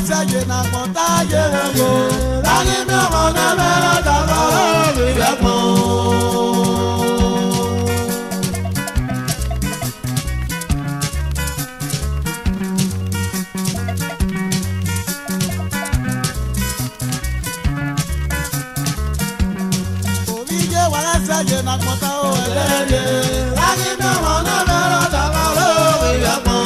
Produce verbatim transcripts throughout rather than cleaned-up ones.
se llena con talle go. Dani mi amor no me lo tago vive mo. Oville wala se llena con talle. Dani mi amor no me lo tago vive mo.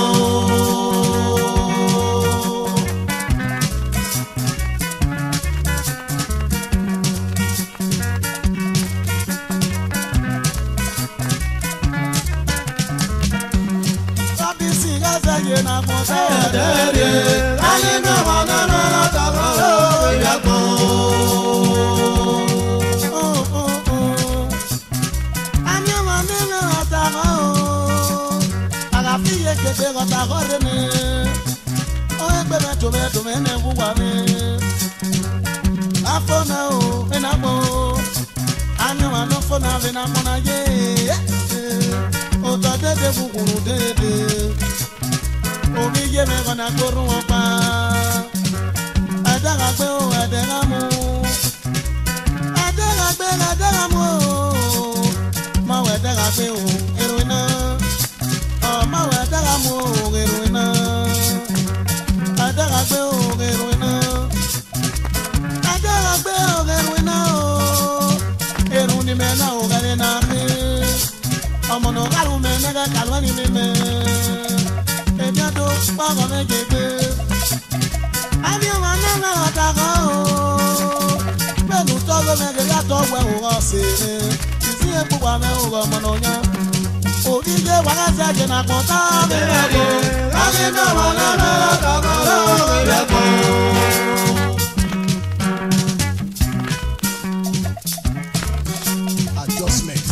Na monta dere ani me wana na na ta go ya go oh oh oh ani wana na ta go aga fiye ke te go ta go re ne o egbe me to me to me ne bu wa me afona o me na mo ani wana fo na ve na mo na ye o ta de de bu ku de de omi ye me gonna go run pa adara gbe o adara mu adara gbe adara mu ma we adara gbe o heroina o ma we adara mu heroina adara gbe o heroina adara gbe o heroina o heroin ni me na o gale na me omo no galu me na ga kalwani me me bientôt pas comme un guébé. Avion en a attaquant. Mais nous sommes mais que la tombe est au rancé. Ici est pour moi mais au ramonia. Au milieu voilà ça je n'ai content mais bon. Allez non on a attaquant. Adjustment.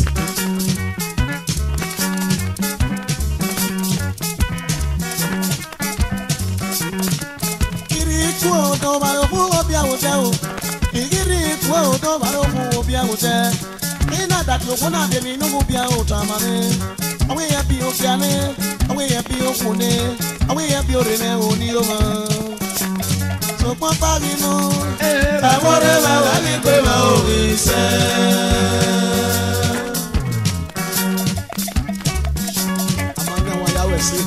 Do baro fu obia o te o igiri ku o do baro fu obia o te ina that yo kona de mi no obia o ta mane awe ya bi o bia ne awe ya bi o ku ne awe ya bi o re ne o ni o ma so pon pa mi no e wo re wa wa ni pe ma o ri se amanya wa ya we se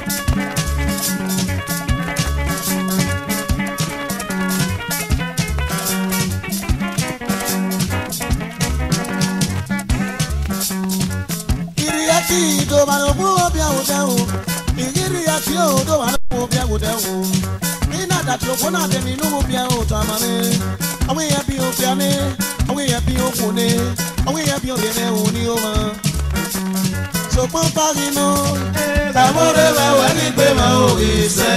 do baro bu obia o te o igiri ati o do baro bu obia o te o ina that yo kona de mi no obia o ta mane awe ya bi obia ne awe ya bi o ku ne awe ya bi o re ne o ni o ma so pon pari no ta mo re ba wa ni pe ma o ri se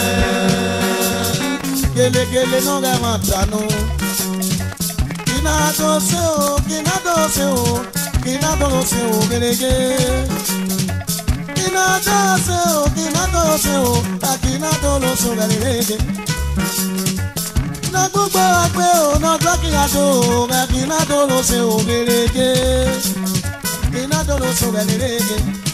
gele gele no ga ma ta no ina do se o ina do se o Kina do se o gerege Kina do se o Kina do se o Kina do lo so gerege Na gbogbo agbe o na gbaki ado Kina do lo se o gerege Kina do lo so gerege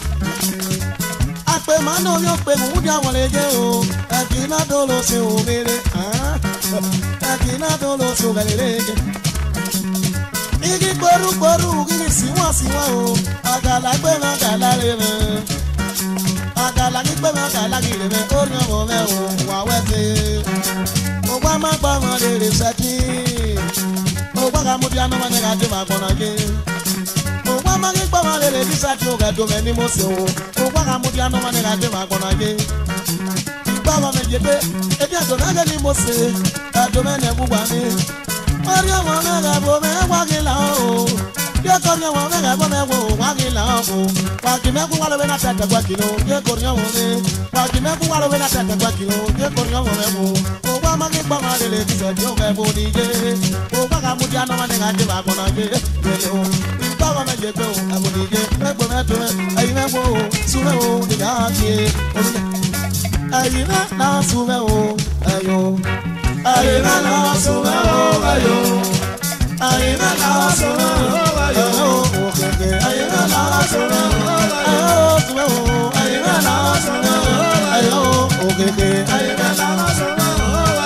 Ape mano yo pe mu dia wọlege o Kina do lo se o gerege Ah Kina do lo so gerege Igi boru boru igi siwa siwa o agala gbe na agala re me agala gbe na agala re me ori o me o wa wete o gba ma gba mo re re saki o gba ga mu dia no ma ne ga de ma gbona je o gba ma gba mo re re bi saki o ga do me ni mo se o o gba ga mu dia no ma ne ga de ma gbona je igba wa me je pe e bi ado na ga ni mo se ga do me ne bu gba ni ori o mo me ga bo me wa gi la o ye ko ni o me ga bo me wo wa gi la o wa gi me ku wa lo we na tete gwa kilo ye ko ni o me wa gi me ku wa lo we na tete gwa kilo ye ko ni o me wo o wa ma gi gba ma le le ti so jo ga bo ni je o wa ga mu dia no ma ne ga je ba ko na je le o igba wa me je pe o ga bo ni je me gbo me to me ayi me wo su me o ni ga ti o ni ayi me na su me o ayo ayi me na su me o ayo ayi me na su me o ayo o keke ayi me na su me o ayo su me o ayi me na su me o ayo o keke ayi me na su me o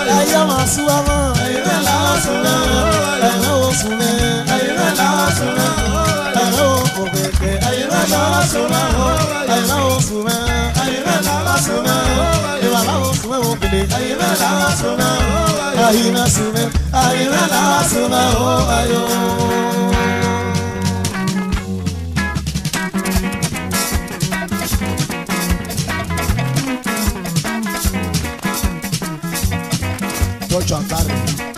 la suma ayi la o suma ayi la suma ewa la o suma o bele ayi la suma ayi la suma ayi la suma o ayo. Touch on carry.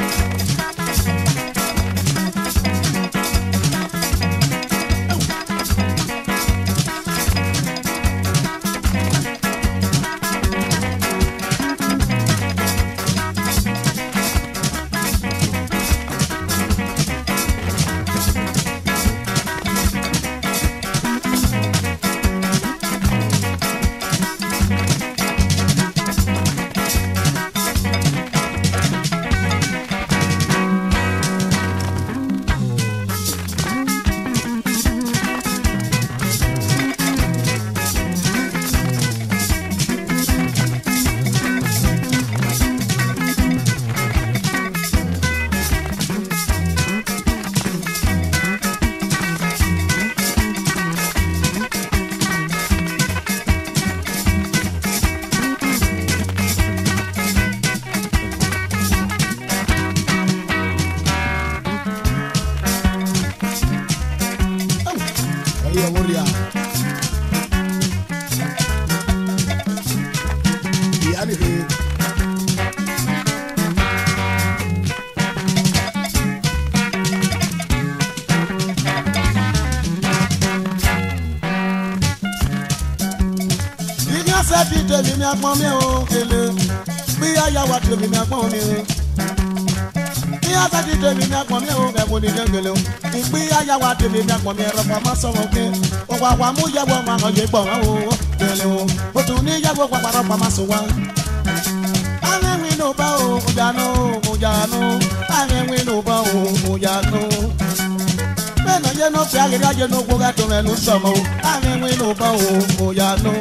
Mi agbọn mi o kele bí ayawa tó mi agbọn mi o bí asadi tó mi agbọn mi o ẹ̀wọ̀n ní gẹ́gẹ́lẹ́ o ìgbé ayawa tó mi agbọn mi ẹ̀rọ pàmò sọ̀rọ̀ ké ọ̀pọ̀ àwọn amúyẹ̀wò máa ń yẹ gbọ̀n o kele o o tún ní yẹ̀wò pàpàrọ̀ pàmò sọ̀ wá. Àwọn ẹ̀wìn ló bá o mojànú mojànú àwọn ẹ̀wìn ló bá o mojànú. Bẹ́ẹ̀ náà yẹn náà fi àgẹ̀dẹ̀ ajẹ́ náà gbọ́dọ̀ tó mẹ́nu sọ̀mọ́ àwọn ẹ̀wìn ló bá o mojànú.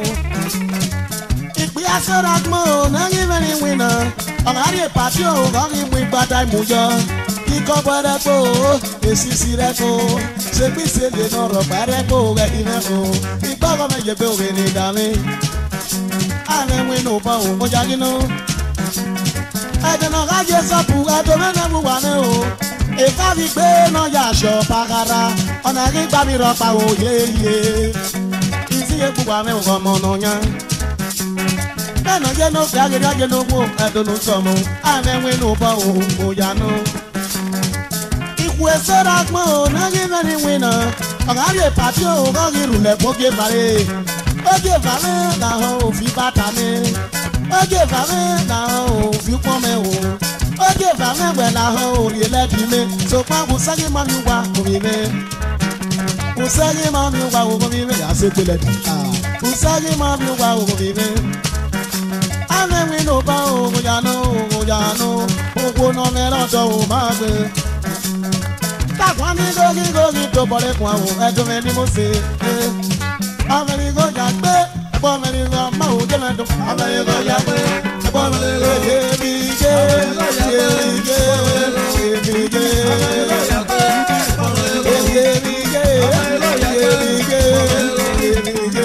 We are so that moon, and even in winter. On a patio, on him with bad time, Muja. He covered a bow, a sissy reco. Say, we said, you know, a bad echo, that you know. He bought on your building, darling. And then we know about Mojagino. I don't know how you saw who I don't know. If I be been on Yasho, Pagara, on a ring baby rock, oh, yeah, yeah. Easy a Pugame, Mononia. Bẹ́ẹ̀ni ọjọ́ náà fi àgẹ̀dẹ̀ ajẹ́ náà wò ẹ̀dùnú sọ̀mù àmẹ́wé ló bọ̀ òun bóyá nù. Ìkù èso rà gbọ́n ò náà yé mẹ́rin wí náà. Ọ̀gá rè pàtí ò rọ́ọ̀rì rùlẹ̀ kó gé fàrẹ́. Ó gé fàrẹ́ làwọn òfin bàtà mi. Ó gé fàrẹ́ làwọn òfin pọ́n mi wò. Ó gé fàrẹ́ wẹ̀ làwọn òrì ẹlẹ́dìí mi. Sọ̀pá kò sẹ́yìn máa mi wá òmì mi. Kò sẹ́yìn máa mi wá òmì mi. Yàtọ̀ ìpìlẹ̀ dì. Kò sẹ́yìn máa mi wá òmì mi. Àwọn ẹ̀wìn ló bá òun yànú òun yànú òkú náà mẹ́rọ̀dọ̀ òun máa gbé. Tàkùn ní gógí gógí tó bọ̀lẹ̀ kún àwọn ẹ̀dùn mi ni mo ṣe. Ọmọ mi kò yà gbé ẹ̀gbọ́n mi ni wọ́n máa wò jẹ́ mẹ́dùn. Ọmọ mi kò yà gbé ẹ̀gbọ́n mi ni wọ́n yé mi gé yé mi gé yé mi gé yé mi gé yé mi gé yé mi gé.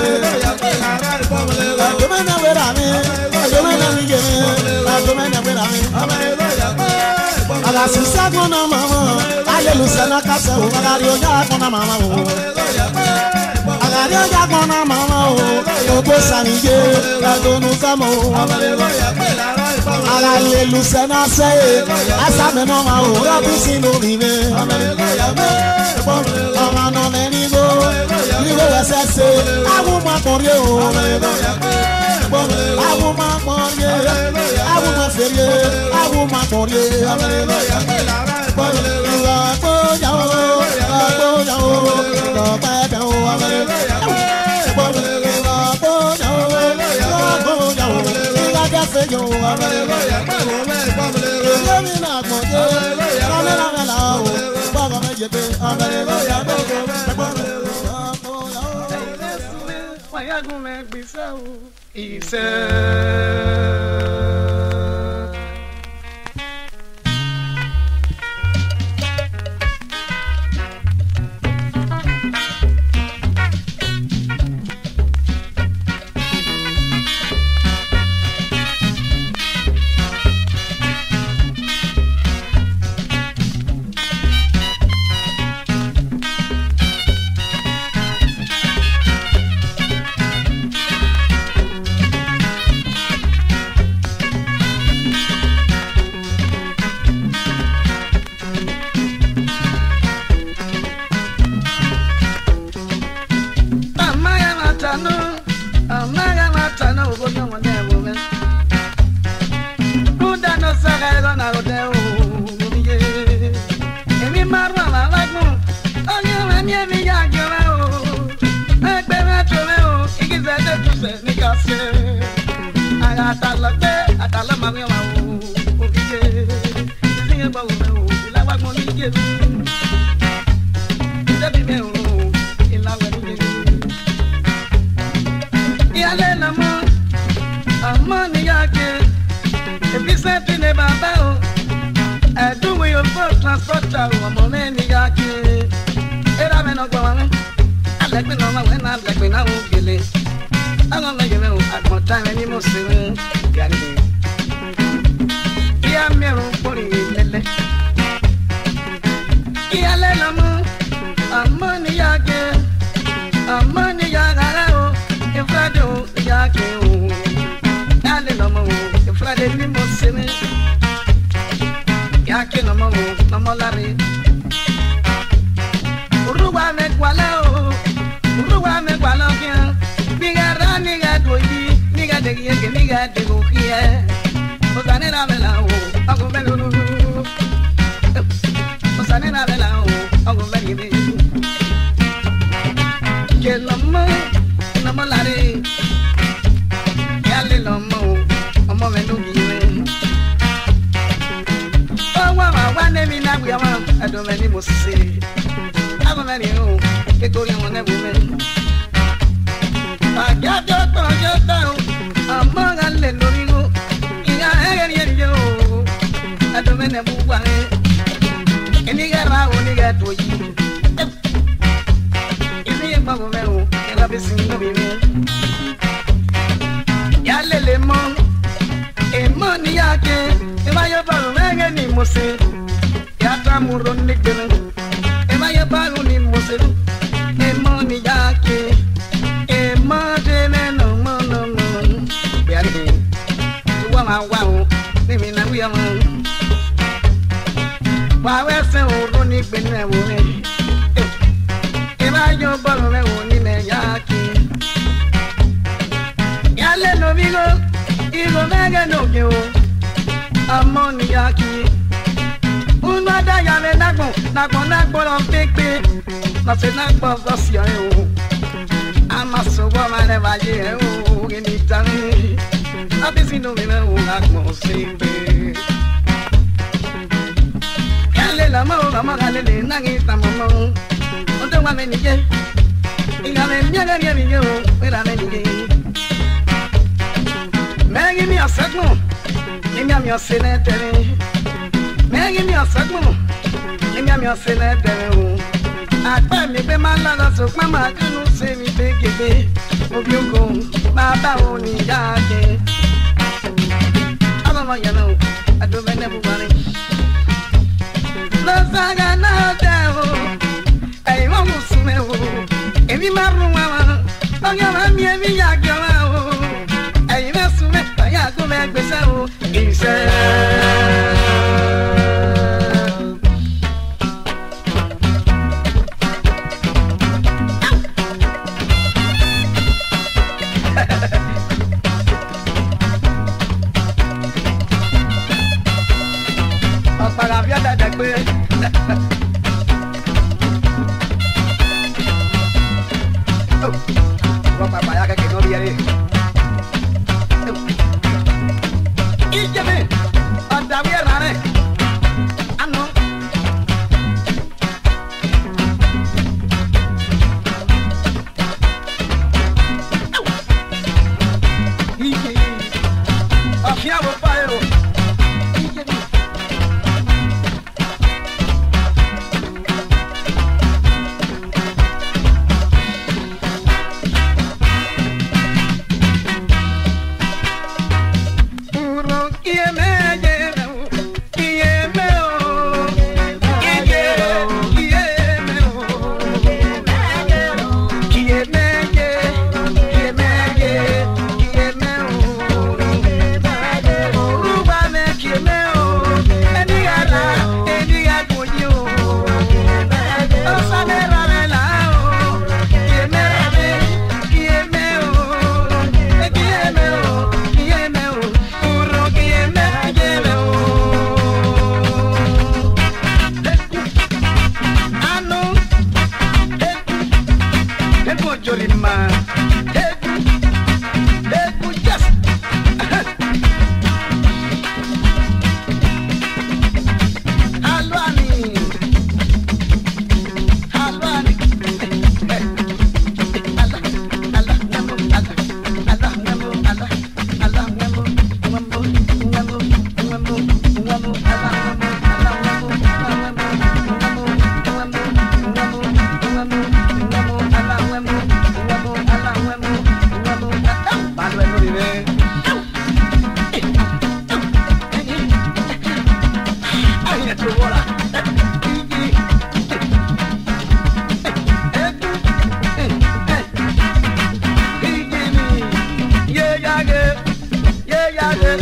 Àdùmẹ́nà wẹ̀rẹ̀ mi, àdùmẹ́nà mi gé mi, àdùmẹ́nà wẹ̀rẹ̀ mi. Àlàsísẹ́ gbọ́nà màmá, ayélujára náà kásẹ̀ wò, àgàrí ọjà gbọ́nà màmá wò. Àgàrí ọjà gbọ́nà màmá wò, ògbó sàmìgé, àdùnnú sámò. Àlàlélùsẹ̀ náà sẹ́yẹ̀, àsàmì náà máa wò, rọ́bì sínú mi mi. Ọmọ náà mẹ́rin gbó, nígbó ẹsẹ̀ ṣe, àwọn ọmọ akọrin o. Àwọn máa pọ̀ yé, àwọn máa fèrè, àwọn máa pọ̀ yé. Ìwà gbóyàwó, gbóyàwó, lọ́pẹ́dẹ̀ o. Ìwà gbóyàwó, gbóyàwó, ìwà jẹ́fẹ̀ yó. Ìyá mi náà pọ̀ yé, kámẹ́rà mẹ́la o. Bọ́ọ̀gọ́ méje pé ọmọ ẹ̀rọ yà gbogbo mẹ́gbọ́n. Wàyágùn mẹ́gbẹ̀sẹ̀ o. Ìfẹ́.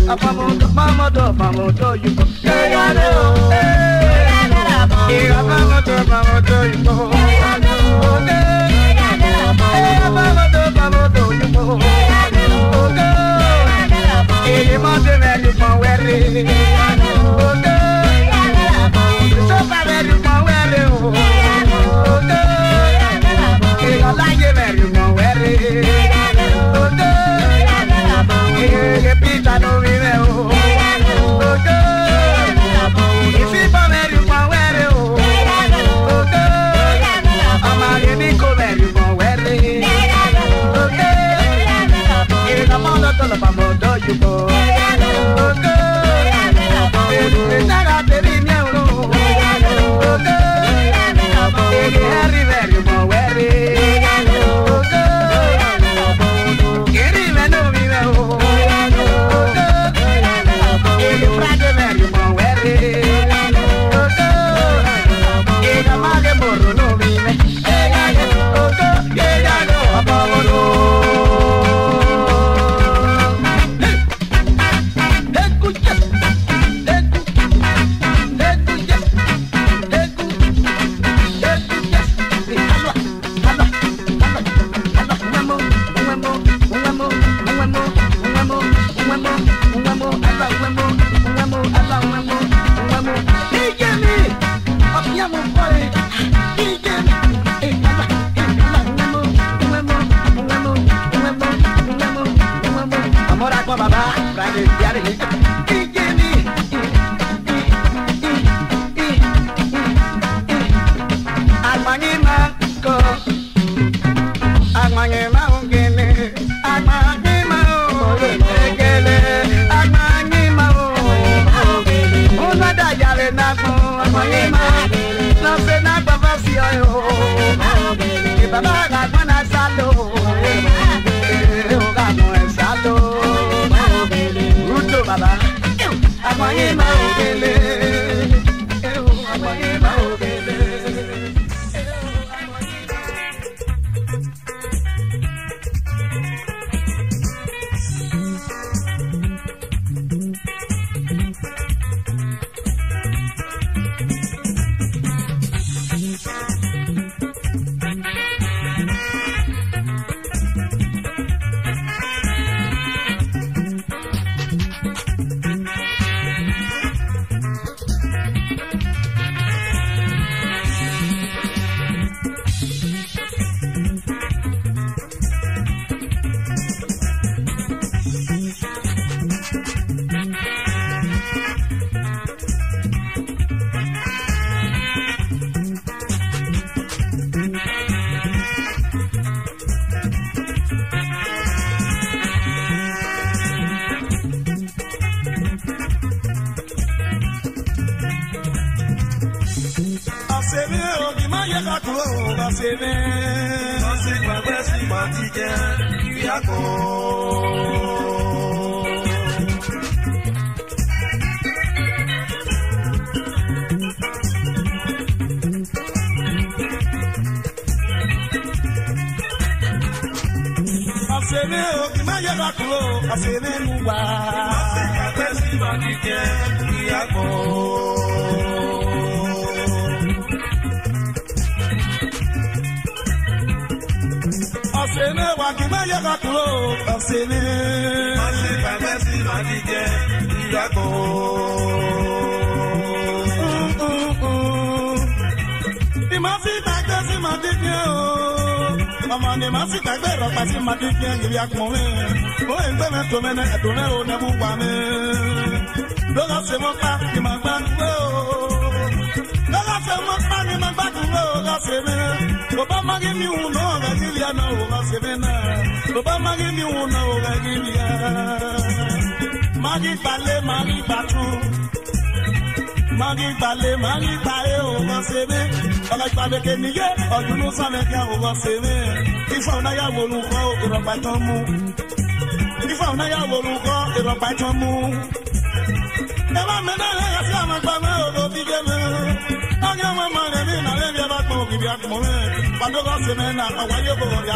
apamoto mamoto mamoto yuko yayane o eh apamoto mamoto yuko yayane o eh apamoto mamoto yuko yayane o eh mate melu mawere yayane o so melu mawere o eh alaye melu mawere yayane o eh pita no vive o you go.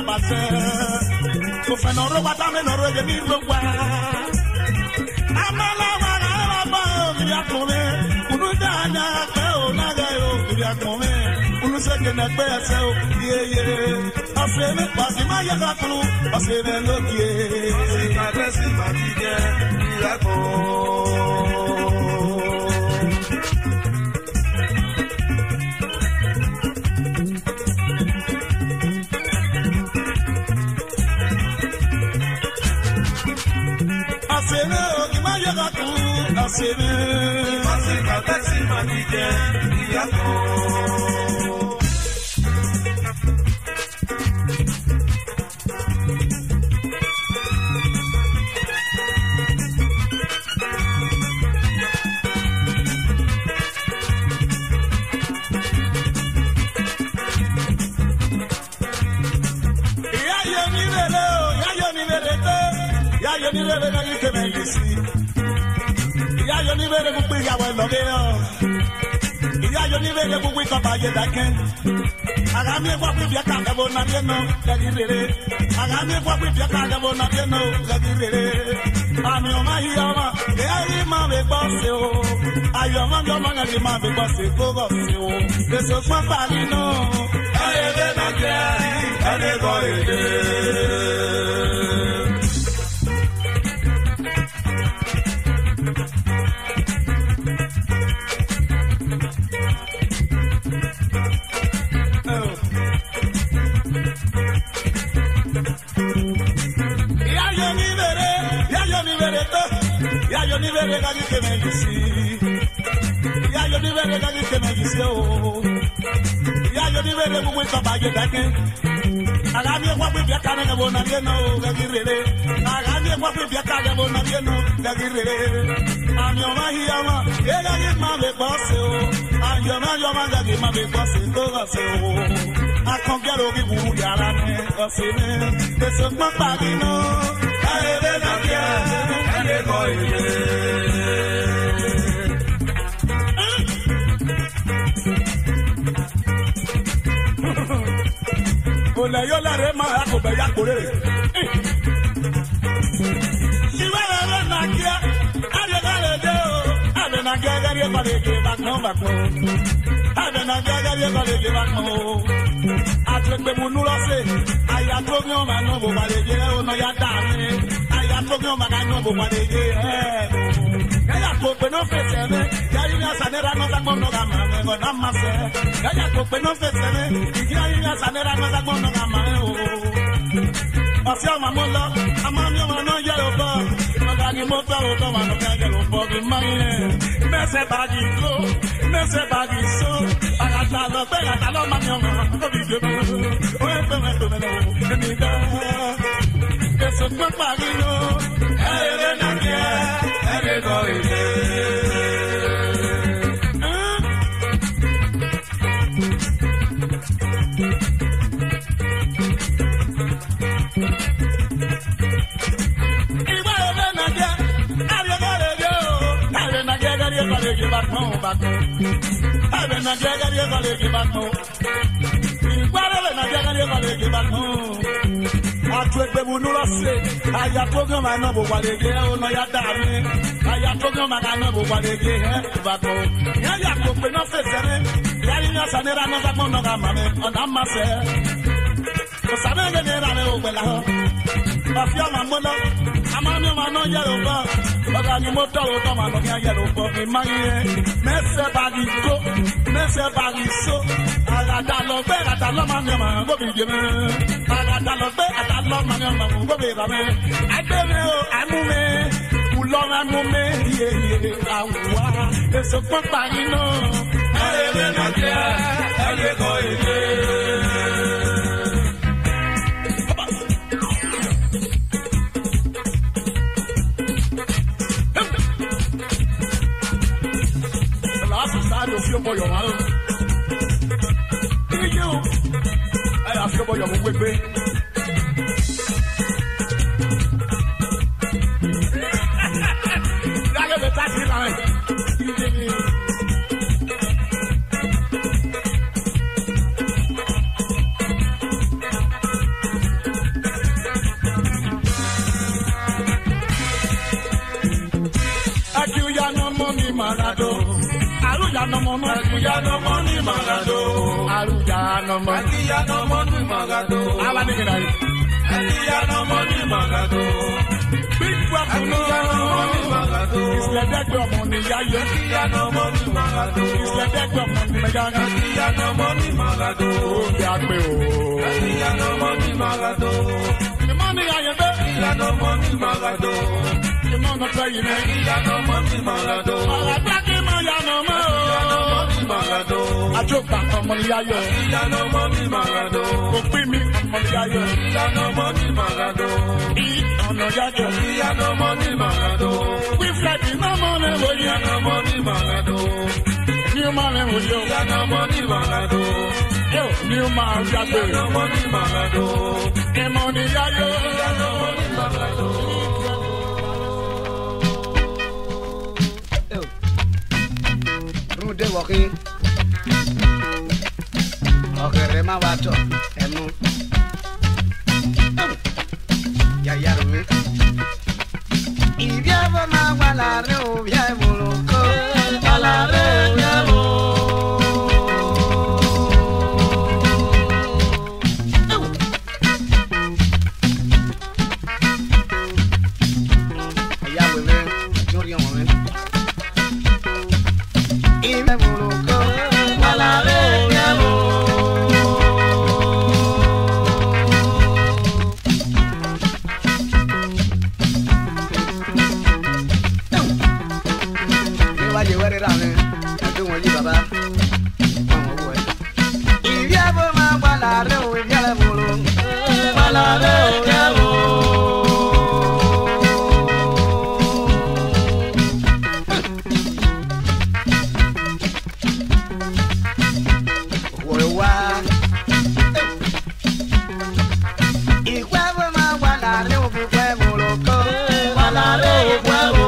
I'm akome unuse kene pese o ye ye aseme pasi ma ya kaklu aseme lokie ka resi ma dije yako aseme o ki ma ya kaklu aseme pasi ka resi ma dije yako ni bebe na yike me yisi ya yo ni bebe ku ya wa lo ge yo ya yo ni bebe ku wi ka ba ye da ken aga mi kwa wi ka ka bo na ye no ga di rere aga mi kwa wi ka ka bo na ye no ga di rere ami o ma hi o ma e ari ma be bo se o ayo ma yo ma ga di ma be bo se ko go se o de so pa pa ni no aye be na ke ane go ide yo ni bebe ga que me dice ya yo ni bebe ga que me dice o ya yo ni bebe mu kwa ba ye da ken aga mi kwa bi bia ka na bo na ye no ga girere aga mi kwa bi bia ka na bo na ye no ga girere ami o ma hi ama ye ga ni ma be boss o ayo ma yo ma ga ki ma be boss to ga se o a kon ge ro ki bu ya ra ne o se ne de so ma pa ni no ai be na kia ane ko ide Ola yo la rema ako be ya kore. Iwa la na kia, ade na le de o, ade na kia ga ye pare ke ba no ba ko. Ade na kia ga ye pare ke ba no. Atre pe mu nu lo se, aya to mi o ma no bo ba le je o no ya da mi. Aya to mi o ma ga no bo ba le je eh. Gaya ko pe no fe se me, ya ri na sanera no ta mo no ga ma me go na ma se. Gaya ko pe no fe se me, ya ri na sanera no ta mo no ga ma o. Ose o ma mo lo, ama mi o ma no ye lo bo. Mo ga ni mo to o to ma no ga ye lo bo bi ma ye. Me se ba di go, me se ba di so. Aga ta lo pe ga ta lo ma mi o ma ko bi je mo. O e pe me to me lo, e mi da. Que se pa pa di no, e re na ke, e re go ide. Ave na jaga ye vale ke batmo. Iguara le na jaga ye vale ke batmo. Atwe pe bunu lo se. Aya program ma no bo wale ke o no ya da mi. Aya program ma no bo wale ke he batmo. Ya ya ko pe no fe se me. Ya ni na sanera no sa mo no ga ma me. On am ma se. O sa me ne ra le o pe la ho. Afia ma mo lo. Ama mi ma no ye lo ba. Oga ni mo to o to ma no ya ye lo bo mi ma ye. Me se ba di go. Me se ba di so. Ala da lo be ata lo ma mi ma go bi je me. Ala da lo be ata lo ma mi ma go bi ba me. Agbe me o anu me. Ulo anu me ye ye awa. Eso po pa ni no. Ale me na kia. Ale go ide. Yo voy a mal. Y yo, ay, así voy a muy bien. Dale, me está aquí, dale. Aquí ya no money manado. Aruja no mono, Aruja no money magado. Aruja no mono, Aruja no money magado. Ala nigga. Aruja no money magado. Big Papa Aruja no money magado. Isle de gbo money yayo. Aruja no money magado. Isle de gbo money megana. Aruja no money magado. O bi agbe o. Aruja no money magado. The money yayo be. Aruja no money magado. The money play you me. Aruja no money magado. Ala black man ya no mo. Magado. Ajoka money yayo. Aruja no money magado. O pe mi money yayo. Aruja no money magado. Ono yayo. Aruja no money magado. We fly no money wo Aruja no money magado. New man wo yo. Aruja no money magado. Yo, new man ya be. Aruja no money magado. E money yayo. Aruja no money magado. Rude walking. Okay, Rema Wato. Emu. Ya ya rumi. Ibya ma wala re o ya muloko. Wala re ya mo. Ya wewe, jori on wewe. Ibya muloko. Wala re ya mo. Ye were rane adu won yi baba won wo ibi abo ma wala re o ibi ala bolo wala re o ya bo wo wa ibi abo ma wala re o bi pe bolo ko wala re o wa bo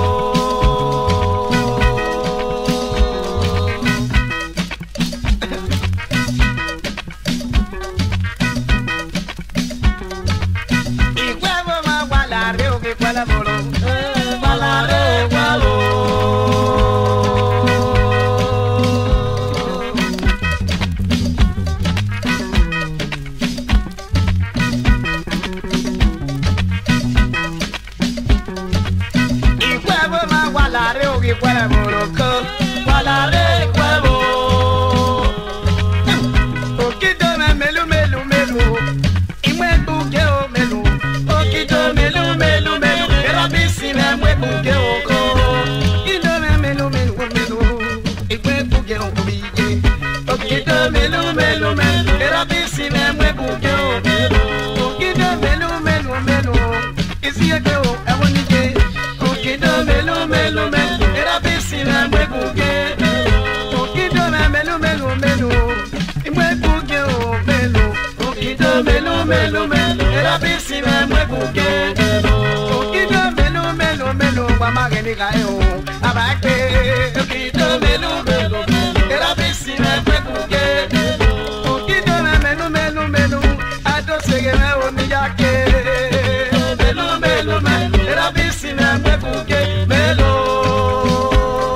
Melo melo era piscina muy buque Oquito melo melo melo Guamageni caeo Abaque Oquito melo melo era piscina muy buque Oquito melo melo melo Ato segue me oniyake Melo melo melo era piscina muy buque Melo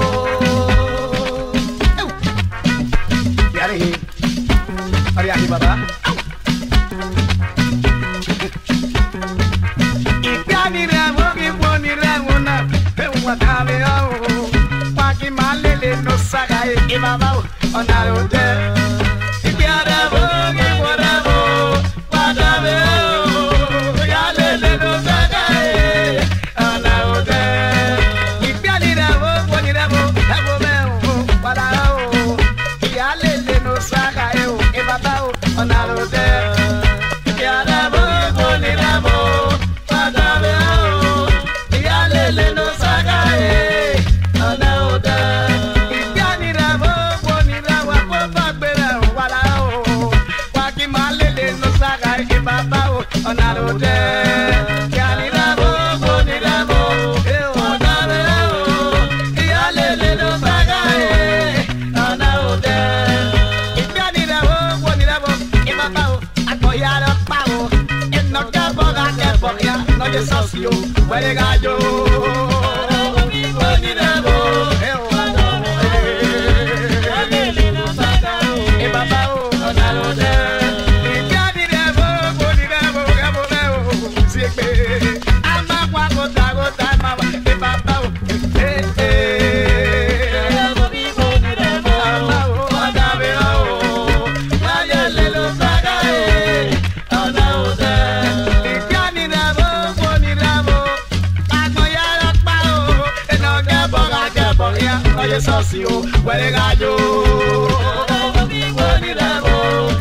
Yari Ari aquí baba Ibabao onarote Ibiarabo Iborabo Wadabeo Yalele no sagae Onarote Ibialirabo Wanirabo Abomeo Wadao Yalele no sagae Ibabao onarote Ibiarabo Wanirabo Wadabeo Yalele no sagae Onarote Onarote, Yanirabo, Bonirabo, Onareo, Yalele no sagae, Onarote, Yanirabo, Bonirabo, Imabao, Apoyado Pavo, en no caboga que poria, no de socio, huele gallo, Bonirabo, ye socio, huele gallo. Ni lavo,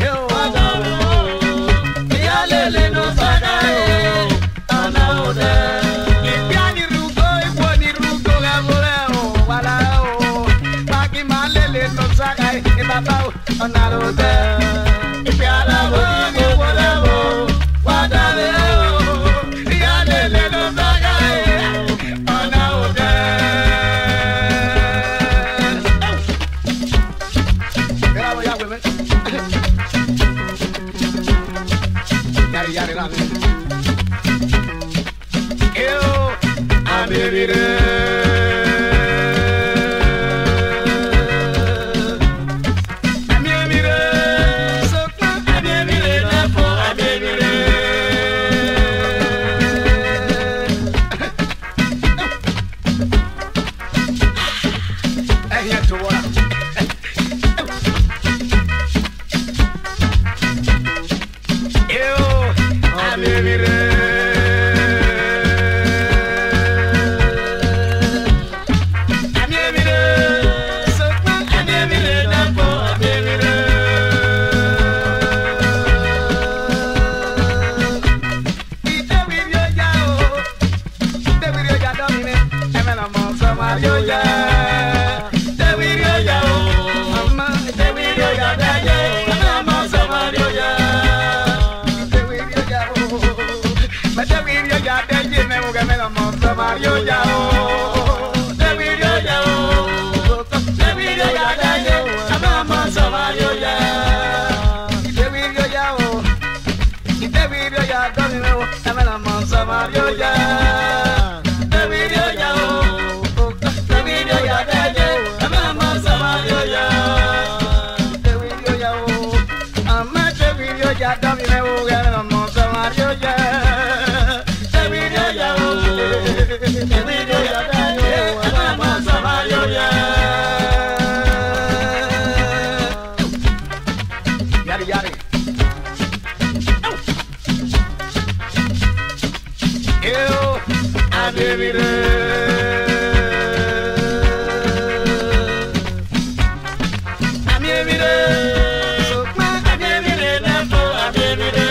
ya lele no saca, ana ode. Ni rugo, ni rugo, gaboleo, walao. Paki malele no saca, e babao, ana ode. Ya lavo, ni walao, wadaleo. Ya lele no saca, ana ode. Grabo ya, güey. Yari yari rame. Yo, amirire. Amirire. Sokma amirire na po amirire. Eh ya tuwa. Yo, amirire. Mario ya o, de video ya o, de video ya de, amamos a Mario ya, de video ya o, de video ya de nuevo, amamos a Mario ya, de video ya o, de video ya de, amamos a Mario ya, de video ya o, amamos de video ya de nuevo, amamos a Mario ya, de video ya o. The video ya daño, amamos a Mario ya. Yari yari. Yo, amirire. Amirire. Sokma amirire na po amirire.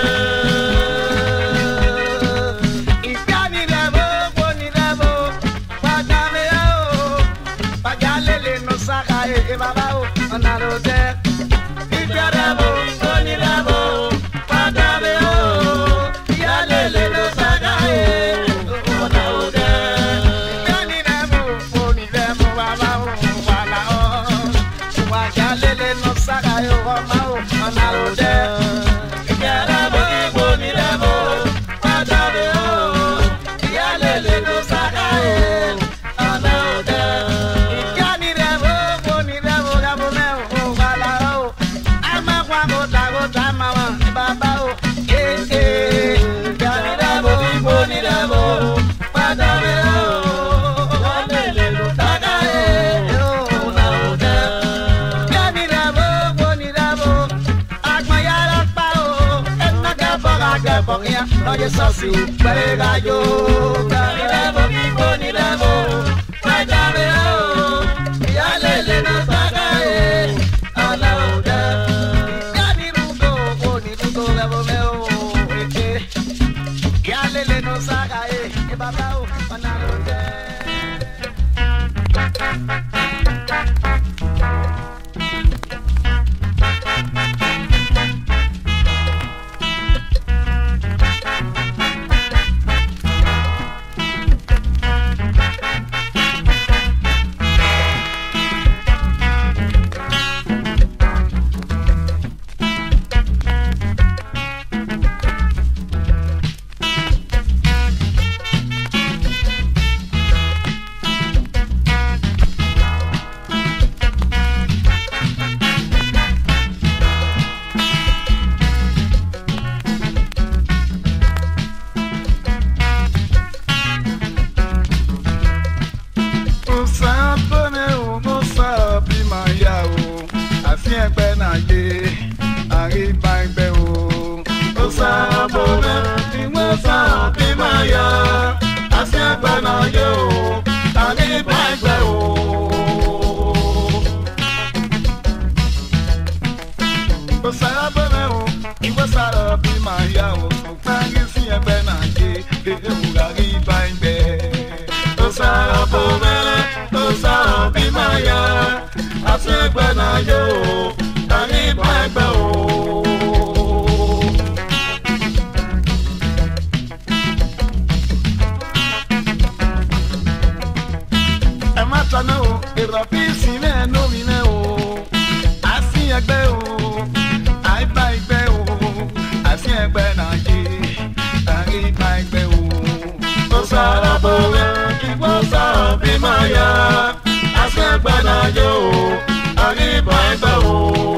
Babao, another day. If you're able, only level, Padabeo, Yale, no Sagae, another day. Yanni level, only level, Babao, Walao, Wagale, no Sagae, Wamao, another day. If you're able, only level, Padabeo, Yale, no Sagae, another day. No yo soy super gallo, ni debo, ni debo, vaya veo, ya le le no sacae, a la oda, ya ni rugo, ni rugo debo veo, ya le le no sacae, que babao, a la oda. Maya, I said, Banayo, I need my sara bi maya o tangi si ebe na je e ugari baimbe o sara pomele o sara bi maya asegbe na yo tangi baimbe o Matana o, irapisi me no mine o, asi egbe o, aiba egbe o, asi egbe na je, ari ba egbe o. O sara bowe, kiwo sara bi maya, asi egbe na je o, ari ba egbe o.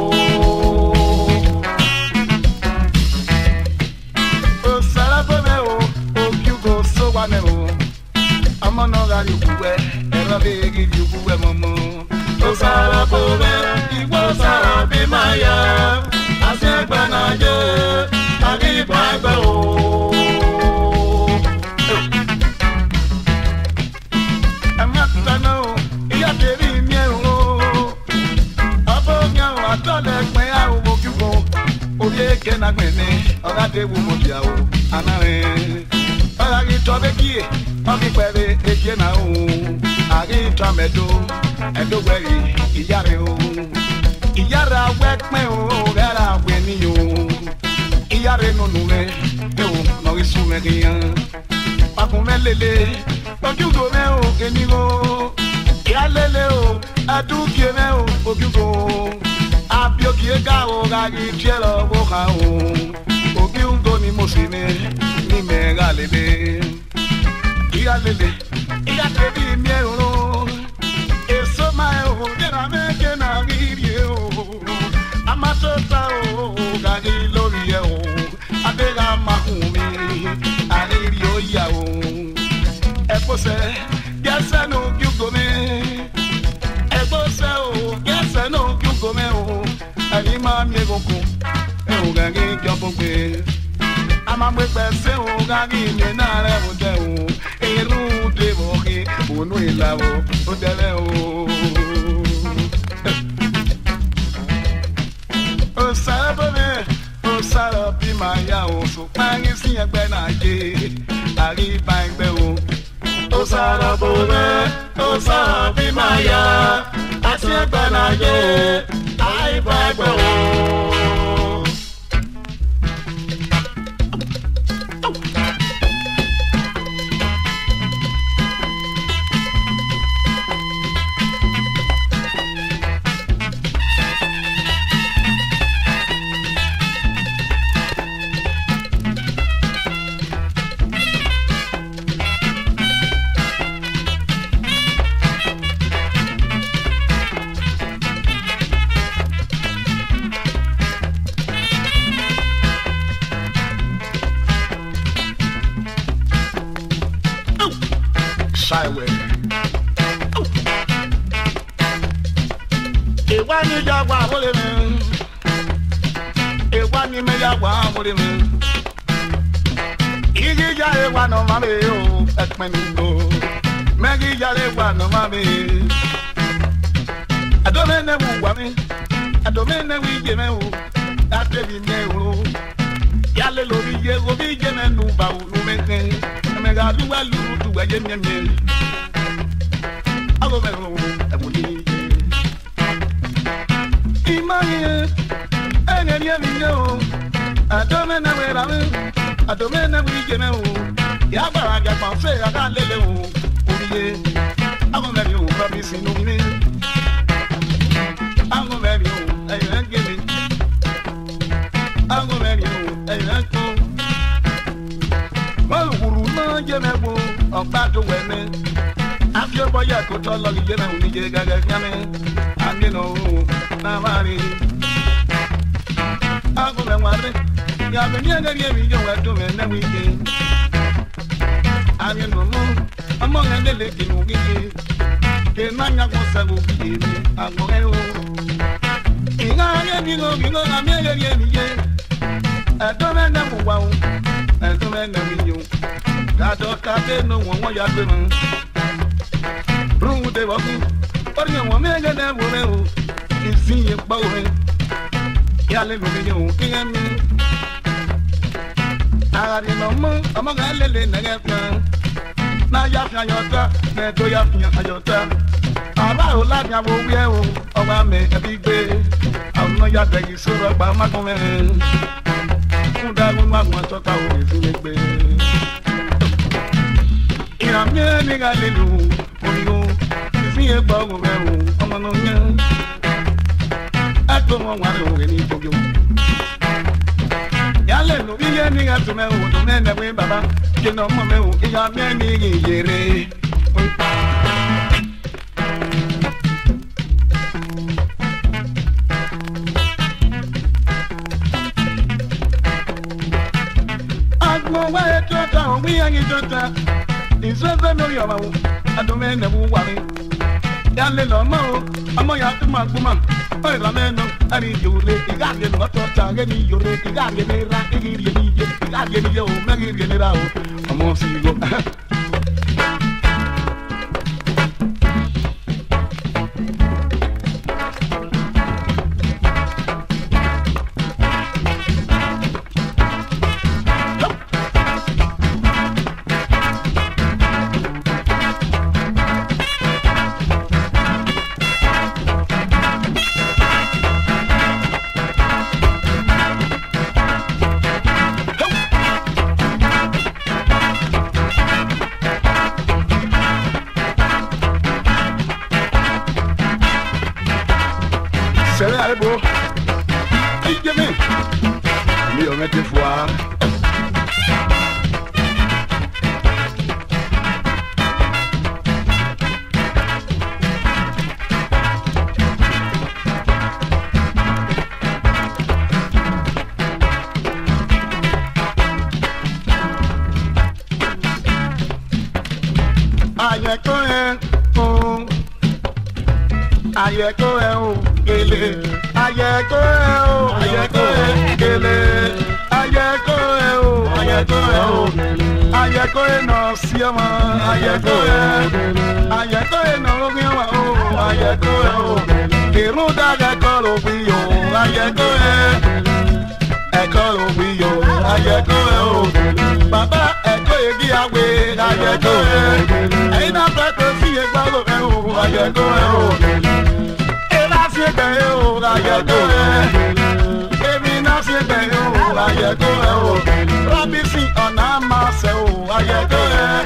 O sara bowe o, o kiwo so wane o, amono gari kuwe. Bigi you we momo o sara bobe iwo sara bi maya asegba na je ari bagba o amata no iya teri mi o abo mi o atole pe a o mokugo oye ke na gbe ni ora de wo mo dia o anare ora ki to be ki o mi pere eje na o Agi tramedo, edo weri, iyare o. Iyara wekme o, gara weni o. Iyare no nume, e o, norisu merian. Pakume lele, okyugo me o, kenigo. Iyalele o, adukie me o, okyugo. Abiokie ga o, gagi tielo woka o. Okyugo ni mosime, ni mega lele. Iyalele. Iya tebi mi o, eso ma o, dera me ke na giri o, amasota o, gagi lori e o, abega mahumi, agiri o ya o, epose, gese no gyugo me, epose o, gese no gyugo me o, anima mi egoku, e o gagi gyobogbe, amamwe pese o, gagi me na re o de o, eru Ono ilawo o dele o O sara bome o sara bi maya o so pangi si egbe na je ari ba egbe o O sara bome o sara bi maya ati egbe na je ari ba egbe o Ewani jagwa wole me, ewani me jagwa wole me. Igi jale wa no mame o, ekmenigo. Megi jale wa no mame. Adome ne wu wa me, adome ne wi je me o, ate bi me o. Yale lo bi je go bi je me nu ba u nu me ke. Me ga du wa lu du wa je me me. Ago me o, ebuni. Imanye, ene ni mi o. Adome na we ra me, adome na wi je me o. Ya bara ga pa fe ya ka lele o. Obiye, ago me o, ba mi sinu mi. Ago me o, ayi na ge mi. Ago me o, ayi na ko. Wa wuru na je me bo, ọgbà do we me. Afio boya ko to lo je me o ni je ga ga nyame. Ani no na mari. Ago me ware. Ya me ni ga mi je wa do me na wi je. Ani no mo, amo ngende le ki no gi. Ke na nya ko sa go gi mi, ago e o. Inga ye mi go mi go na me ga mi je. Ado me na mu wa o. Ado me na mi yo. Ga do ka te no won ya pe mo. Bru de wa ku. Ori won me ga na wo me o. Isi ye pa o he. Ya le mi yo, ki mi. Agari no mo, amoga lele negefa. Na ya fi ayota, me to ya fi ayota. Aba o la nya wo wi e o, owa me e bi gbe. Àwọn ya de so ro pa ma kun me. Kunda mo ma mo to ta o e fi me gbe. Ira mi ni ga lelu, oyo. Fi e gbo mo me o, ọmọ no nya. Ato mo wa o ni tojo. Yale no biye ni ga to me o, to me ne we baba. Ke no mo me o, iya me ni yere. Agbo wa e to ta o wi anyi to ta. Isofe no yo ma o, ado me ne bu wa mi. Yale lo mo o, amo ya tu ma guma. Oi la me no, ari yule, iga ge no to ta ge ni yure, iga ge ni ra, igi ri ni ye, iga ge ni yo, me gi ri ni ra o. Amo si go. Ayeko e o gele, ayeko e o, ayeko e gele, ayeko e o, ayeko e o, ayeko e no siama, ayeko e, ayeko e no giwa o, ayeko e o, kiruda ga kolo biyo, ayeko e, e kolo biyo, ayeko e o, baba eko e giawe, ayeko e, e na prato si e gbalo e o, ayeko e o. Robinson Imade o, ayeko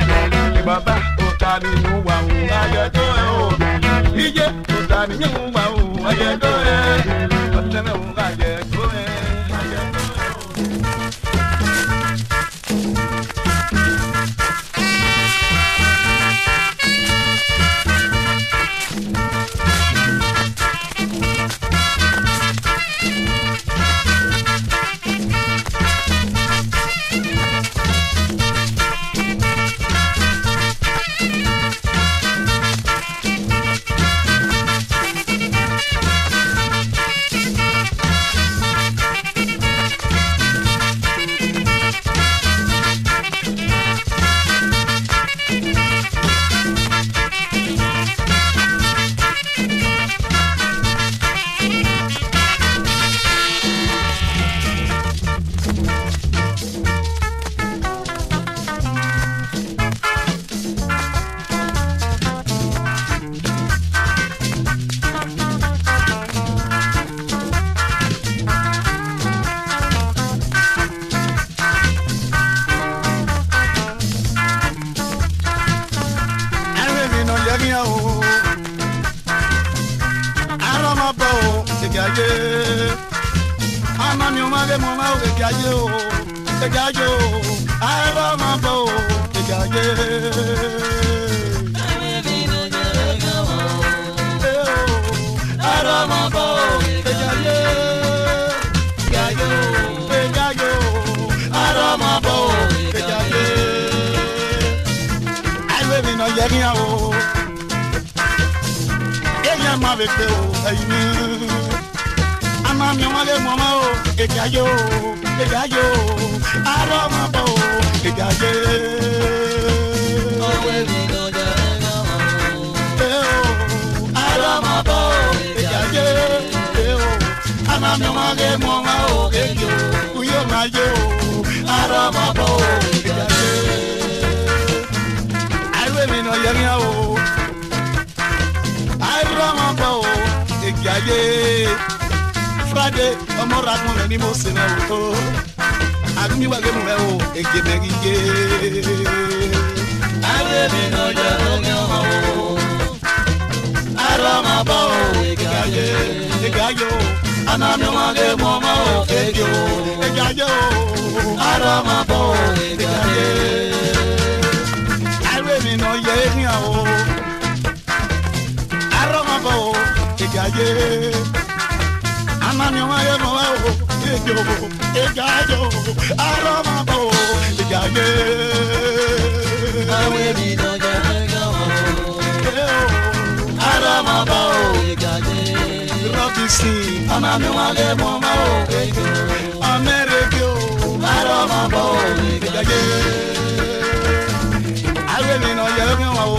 e, baba o ta ni nu wa o, ayeko e o, iye o ta ni nu wa o, ayeko e, o teme o, ayeko e, ayeko e. Arama bo Friday, ọmọ ragun rẹ̀ ni mo ṣe náà o. Àgùnmí wà gẹ́mu rẹ̀ o, èké mẹ́rin yé. Ayé mi náà jẹ́ omi ọmọ o. Arọ́ máa bọ̀ o, èké ayé. Èké ayé o. Àná mi wá gé mọ́ ọmọ o, èké o. Èké ayé o. Arọ́ máa bọ̀ o, èké ayé. Ayé mi náà yẹ ní àwọ̀. Arọ́ máa bọ̀ o, èké ayé. Àná mi wá gé mọ́ ọmọ o, èké o. Èké ayé o. Arọ́ máa bọ̀ o, èké ayé. Ayé mi náà jẹ́ omi ọmọ o. Arọ́ máa bọ̀ o, èké ayé. Robinson Imade wá gé mọ́ ọmọ o, èké o. Amẹ́rẹ́kẹ́ o. Arọ́ máa bọ̀ o, èké ayé. Ayé mi náà yẹ mí wá o.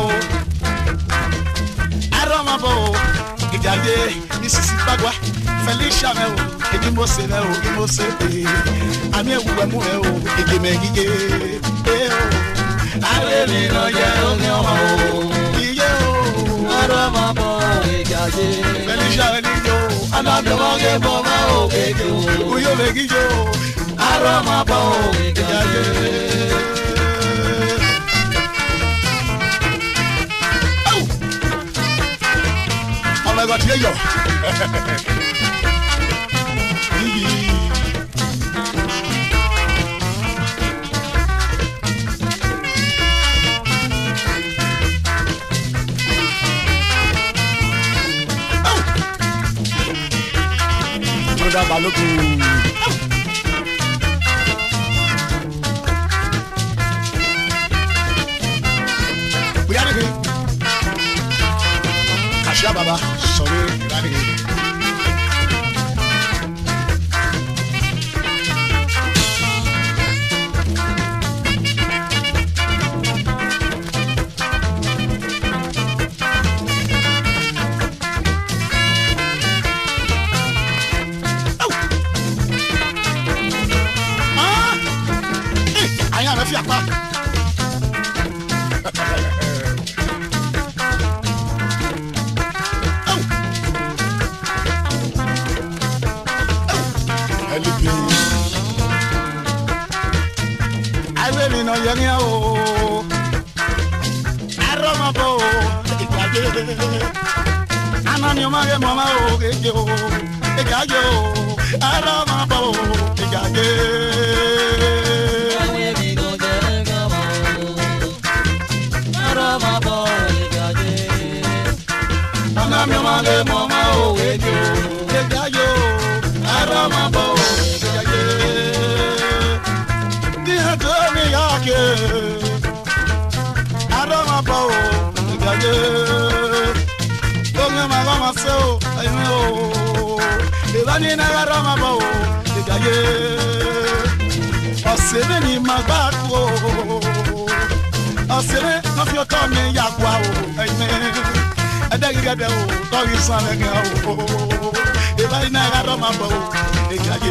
Arọ́ máa bọ̀ o. Ìjàyè ní sisi gbàgbà. Felicia mẹ́ o. Èdè mo ṣe mẹ́ o. Èdè mo ṣe pé. Àmì ẹ̀wù ẹ̀mú ẹ̀ o. Èdè mẹ́gígé. Ayé mi náà jẹ́ omi ọmọ o. Iye o. Arọ́ máa bọ̀ o, èké ayé. Felicia ẹni yo. Àná mi wá gé mọ́ ọmọ o, èké o. Uyo mẹ́gígé o. Arọ́ máa bọ̀ o, èké ayé. Ọmọ ẹgbẹ́ ti yé yọ. Mọ̀dá balógun. Buyarege. Kàṣíà bàbá sọ̀rọ̀ ìrànlẹ́. Àyà rẹ̀ fi àpá. Ẹlẹ́bi. Ayé mi náà yẹ ní àwọ̀. Arọ́ máa bọ̀ o. Ìgbàgbé. Àná ni o máa yẹ mọ́ máa o. Kéèké o. Ìgbàgbé o. Arọ́ máa bọ̀ o. Ìgbàgbé. Ayé mi náà jẹ́ omi ọmọ o. Arọ́ máa bọ̀ o, èké ayé. Àná mi wá gé mọ́ ọmọ o, èké o. Ìgbàgbé o. Arọ́ máa bọ̀ o, èké ayé. Díẹ̀ tó mi yá ké. Arọ́ máa bọ̀ o. Ìgbàgbé. Omi máa bá máa ṣe o. Ẹ̀yin o. Ìbáni náà arọ́ máa bọ̀ o. Ìgbàgbé. Ọ̀sẹ̀ mi ni màá gbà kú o. Ọ̀sẹ̀ mi wọ́n fi ọtọ́ mi yà kú o. Ẹ̀yin mi. Ẹ̀dẹ́gẹ́gẹ́dẹ́ o. Tọ́jú sàn lẹ́gẹ́ o. Ìbáni náà arọ́ máa bọ̀ o. Ìgbàgbé.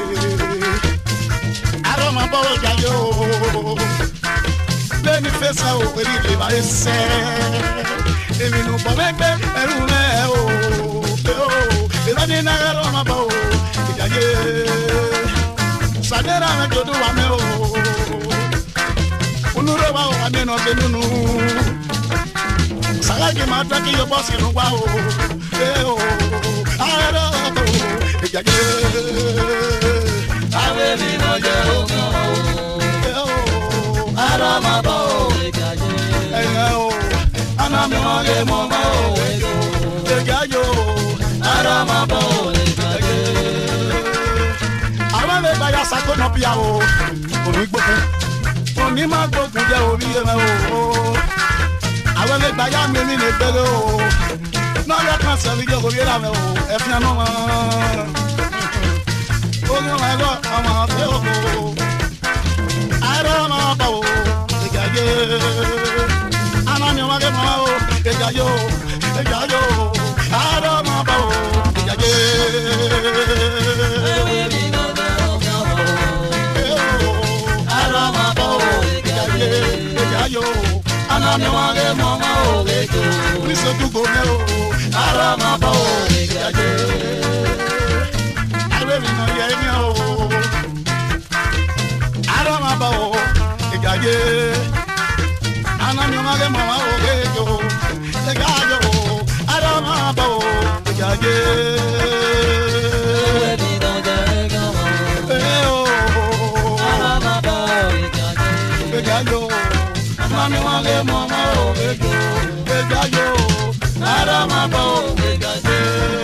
Arọ́ máa bọ̀ o. Ìgbàgbé o. Lẹ́ni fẹsẹ̀ o. Èmi lè máa ṣẹ́. Èmi nù bọ̀ mẹ́gbẹ́ ẹ̀rù mẹ́ o. Ìbáni náà arọ́ máa bọ̀ o. Ìgbàgbé. Sadera me jodo wa me o. Unuro wa o ame no be nunu. Sagagi ma ta ki yo boss nu wa o. Eh o. Ara o. Ejaje. Ayé mi náà jẹ́ omi ọmọ o. Eh o. Arọ́ máa bọ̀ o, èké ayé. Eh o. Àná mi wá gé mọ́ ọmọ o, èké o. Ejaje o. Arọ́ máa bọ̀ o, èké ayé. Àwọn lè gba ya sako nọ bíya o. Omi gbógun. Omi máa gbógun jẹ́ orí ẹ̀rọ o. Àwọn lè gba ya mímí lè gbẹ́rẹ́ o. Náà yẹ kàn sẹ́rí jẹ́ orí ẹ̀rọ o. Ẹ̀fín àná wọn. Orí ọmọ ẹ̀rọ ọmọ ọ̀fẹ́ o. Ààrẹ ọmọ ọkọ̀ o. Ìjàyè. Àná ni wọ́n gé mọ́ o. Ìjàyè o. Ìjàyè o. Ààrẹ ọmọ ọkọ̀ o. Ìjàyè. Ayé mi náà jẹ́ omi ọmọ o. Arọ́ máa bọ̀ o, èké ayé. Ìjàyè o. Àná mi wá gé mọ́ ọmọ o, èké o. Oníṣègùn gbòmẹ́ o. Arọ́ máa bọ̀ o, èké ayé. baby no ye mi o. Adama ba o egaje. Ana mi ma ge mama o ge yo. Egaje o. Adama ba o egaje. Baby no ye mi o. Eh o. Adama ba o egaje. Egaje o. Ana mi ma ge mama o ge yo. Egaje o. Adama ba o egaje.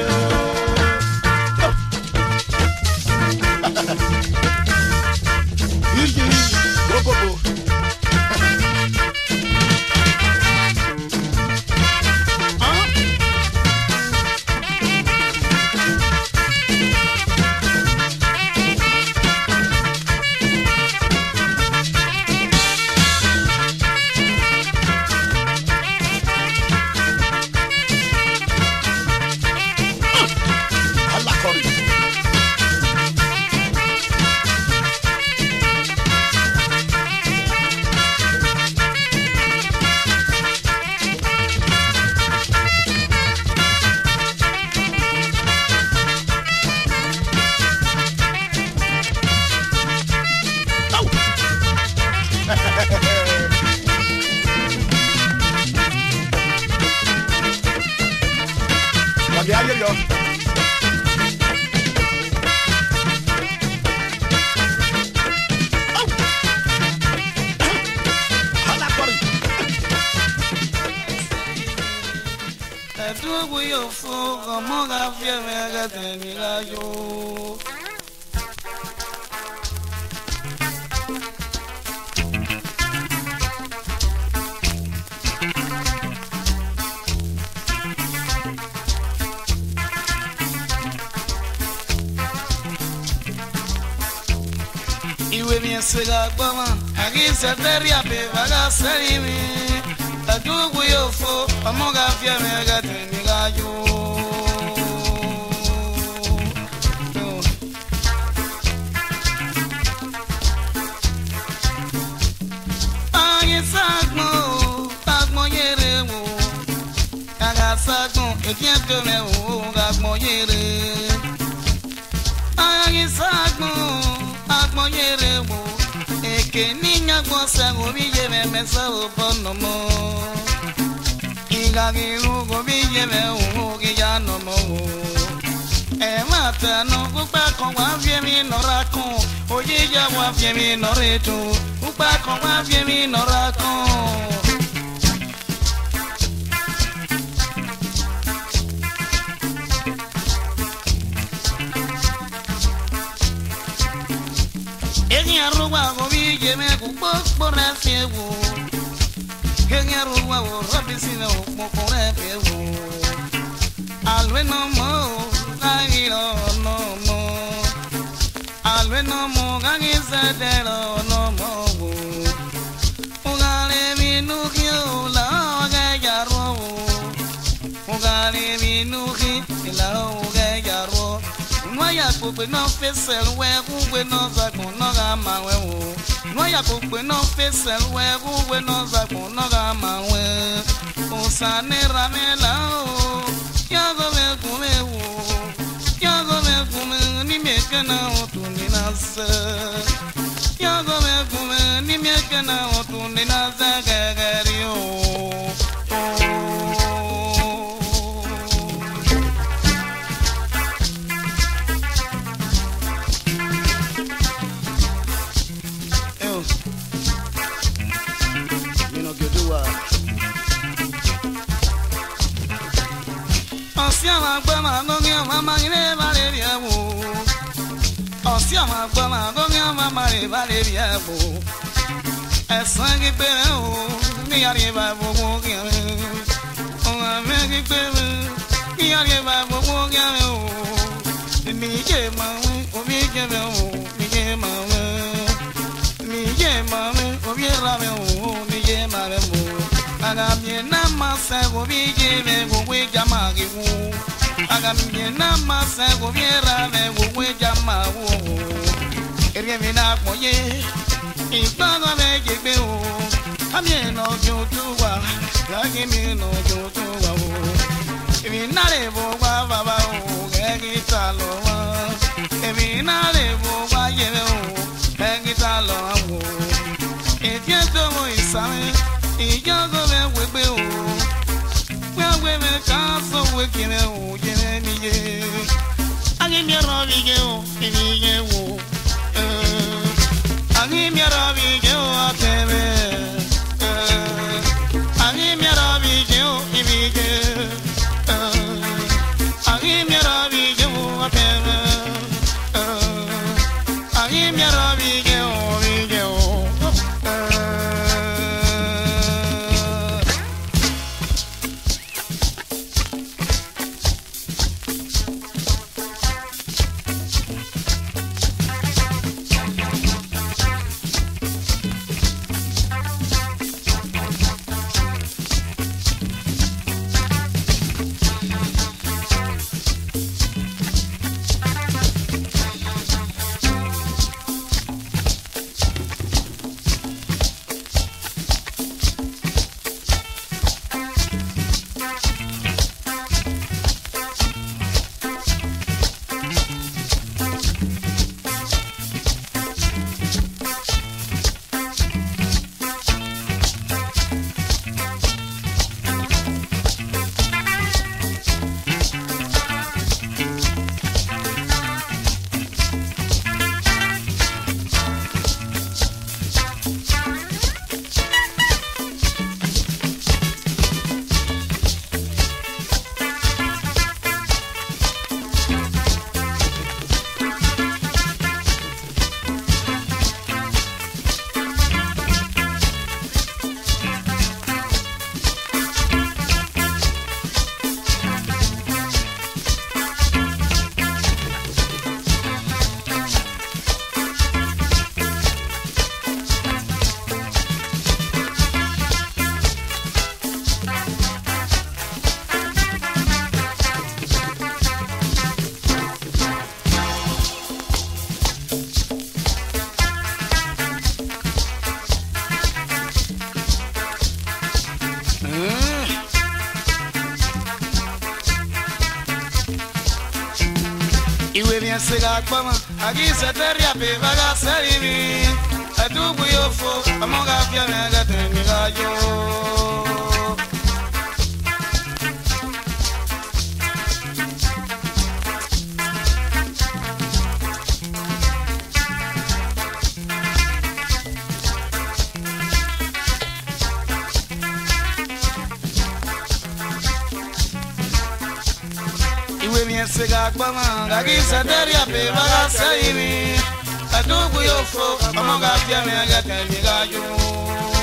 Go, go, go. Yeah, yeah, yeah. Iwe mi sega gbama, agi se teria pe vaga serimi. Adugu yo fo, amoga fia me ga temi ga yo. Agi sagmo, sagmo yere mo. Aga sagmo, etien te me o gagmo yere. Agi sagmo. Moyere wo eke niña goza gobille me mesa o bonomo igagiru gobille me o ya no mo e mata no upa con wa vie mi no rakon oye ya wa vie mi no reto upa con wa vie mi no rakon. Arroba gobille me cupo por el ciego. En arroba Robinson Imade por el ciego. Al bueno mo, ay no no mo. Al bueno mo, ay se de lo no mo. Ugale mi nugio la que ya robo. Ugale mi nugio la que ya robo. No ya kupe no fese el huevo, bueno saco no gama huevo. No ya kupe no fese el huevo, bueno saco no gama huevo. Usane ramela o, ya go me come o, ya go me come ni me cana o tu ni nasa. Ya go me come ni me cana o tu ni nasa gagario. Osiama gbama gongia mama ine vale biabu. Osiama gbama gongia mama ine vale biabu. Esangi pere o ni arriba bogo kia. Ona megi pere ni arriba bogo kia o. Ni je ma o mi je me o mi je ma mi je ma o mi ra me o mi je ma me mo. Aga mi na ma se go bi je me go we jama gi wo. Aga mi na ma se go bi ra me go we jama wo. Eri mi na po ye. Ipa go me je gbe o. Ami no jo tu wa. La gi mi no jo tu wa o. Emi na le bo wa baba o. Ge gi ta lo wa. èmi náà lè wo wáyé o ẹni tá lọ wò èdè tó mọ ìsàmì ìjọgọ rẹ wẹgbẹ o wẹgbẹ mi ká sọ wẹkẹrẹ o jẹrẹ níye agbẹrọ mi jẹ o èmi yẹ wò agbẹrọ mi jẹ o àtẹrẹ agbẹrọ mi jẹ o èmi jẹ agbẹrọ mi jẹ o àtẹrẹ. Sega Bama, Agi Sateria, Vaga Salimi, a two Buyofo, among Afiana, Tenigayo. Sega Bama, Agi Sateria, Vaga Salimi, a two Buyofo, among Afiana, Tenigayo.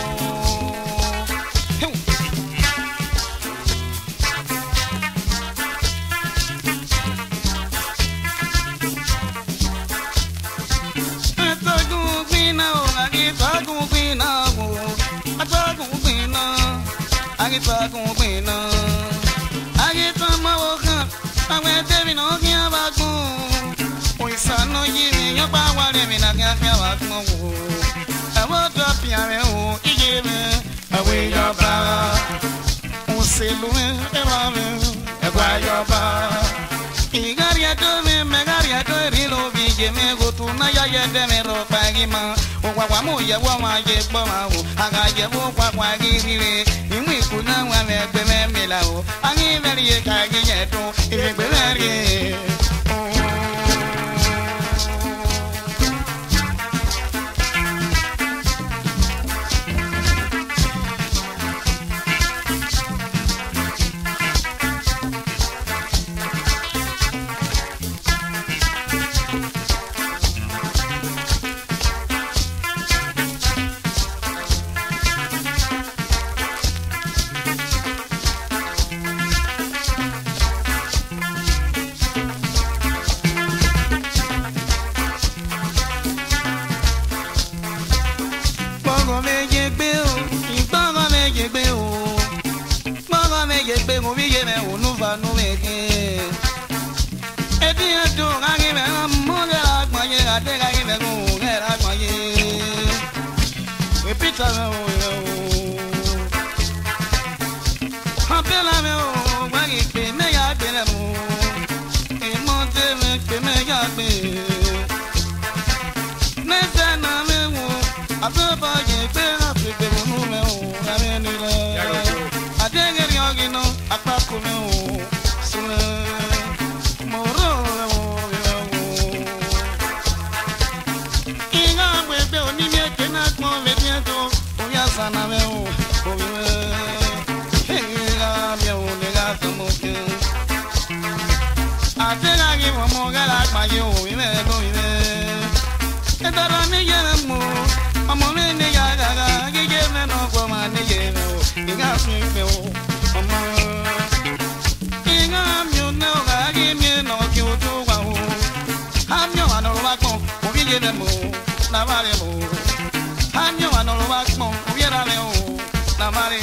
Agita com pena, agita maoca, aguente me não tinha bagulho. O insano de mim eu pago a mina que a minha bagulho. Eu vou dropiar meu e give a way your bar. O selo é meu, é guaioba. E garia do me, me garia do rilo, bige me go to na ya ya de me ro pagima. O guaguamu ya guama ye bama o, agaje bo guagua giri. Kuna wa me be me milao ani meri ka giye to ire be meri me sana meu, Ega meu nega tomoke. Atega que vamos galar mayo, vive no vive. Etara ni yemo, amo me ni gaga, que yeme no coma ni yemo, inga mi meu, amo. Inga mi no gaga, que mi no quiero tu guau. Amyo ano wakmo, obi yemo, na vale mo. Amyo ano wakmo, obi era leo, na vale.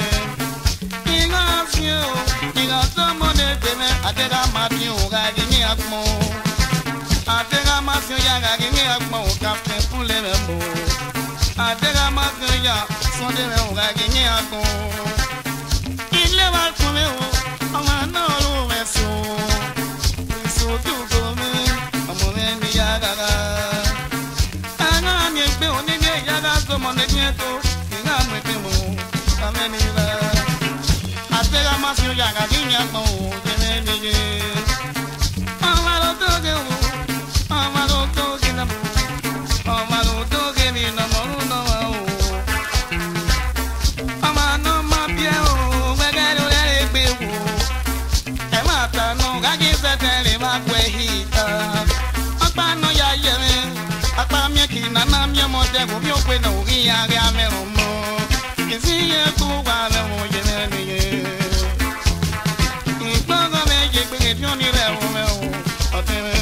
Inga fio, inga tomo de teme, atega mafio, gaga ni akmo. Atega mafio ya gaga ni akmo, captain pule membo. Atega mafio ya, sonde me gaga ni akmo. Ile wa kome o, amano lo meso. So tu come, amone ni ya gaga. Anga mi pe oni ni ya gaga tomo de nieto, inga me temo, ameni la. Atega mafio ya gaga ni akmo, teme ni. Amaro toge o. Amaro toge na mo, amaro toge ni na mo no mo. Amano ma pie o, wegero le gbe o. E ma ta no gaji se tele ma kwe hita. Apa no ya ye me, apa mi ki na na mi mo de go mi o pe na o ri ya ri amero mo. Isi ye ku wa le mo ye me ni ye. Igboro me ye gbe ti o ni re o me o. Oteme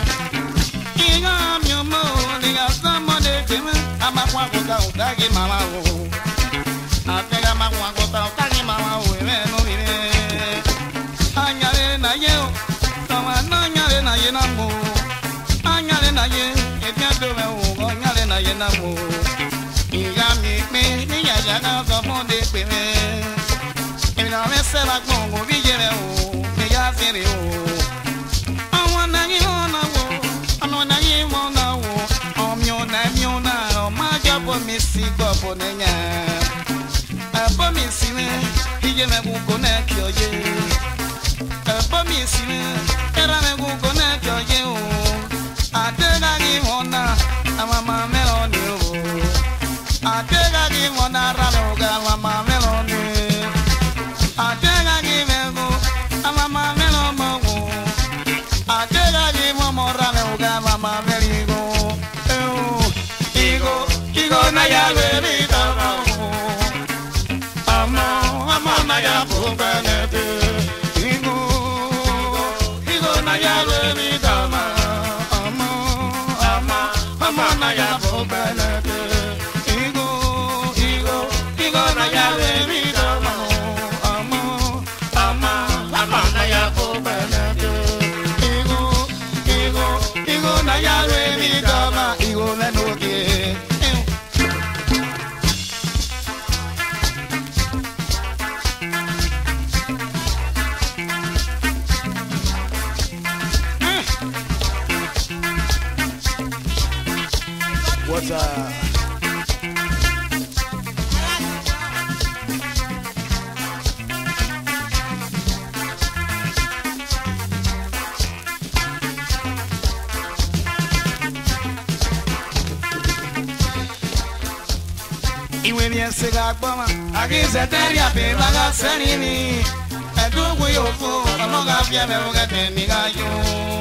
ama kwa kota utagi mama o atega ma kwa kota utagi mama o eme no vive anyale na ye o tama no anyale na ye na mo anyale na ye etia do me o anyale na ye na mo inga mi me ni ya ya na so mo de pe me emi na me se la kon go vi je me o me ya fere o awon na ye ona wo ono na ye ona wo omyo na myo na Abo mi si gobo nenya Abo mi si me Ije me gugo ne kyoye Abo mi si me Era me gugo ne kyoye o Atega gi mona Amama meloni o Atega gi mona Rame uga amama meloni Atega gi mego Amama melomo Atega gi momo Rame uga amama meligo Igo Igo na ya baby tama Amo, amo na ya bukanete Igo, Igo na ya baby tama Amo, amo, amo na ya bukanete Igo, Igo, Igo na ya baby tama Amo, amo, amo na ya bukanete Igo, Igo, Igo na ya baby tama Igo me no quiere What's up? Iwe ni ese ga gboma agi se teri ape baga seni ni edugu yo fo omo ga fi me o ga te ni ga yo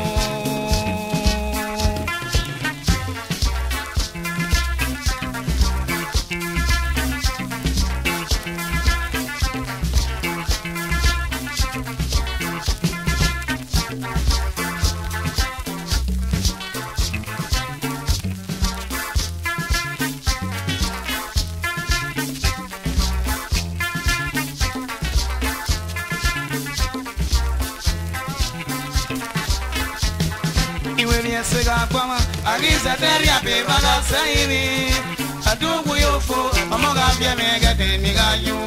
Sega kwama agiza teria pe baga saini adugu yofo amoga bia mega de migayo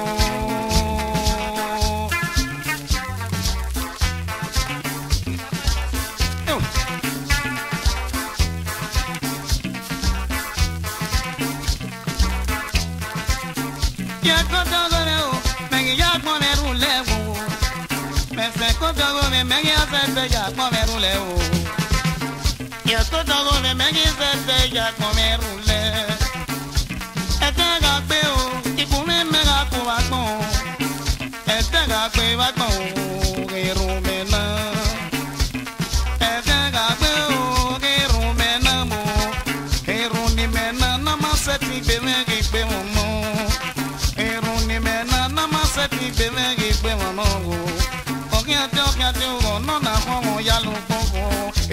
ya koto goreo mengi ya poneru lewo me fe koto go me mengi ya fe ya poneru lewo Yo todo me me quise ya comer un le. Este gapeo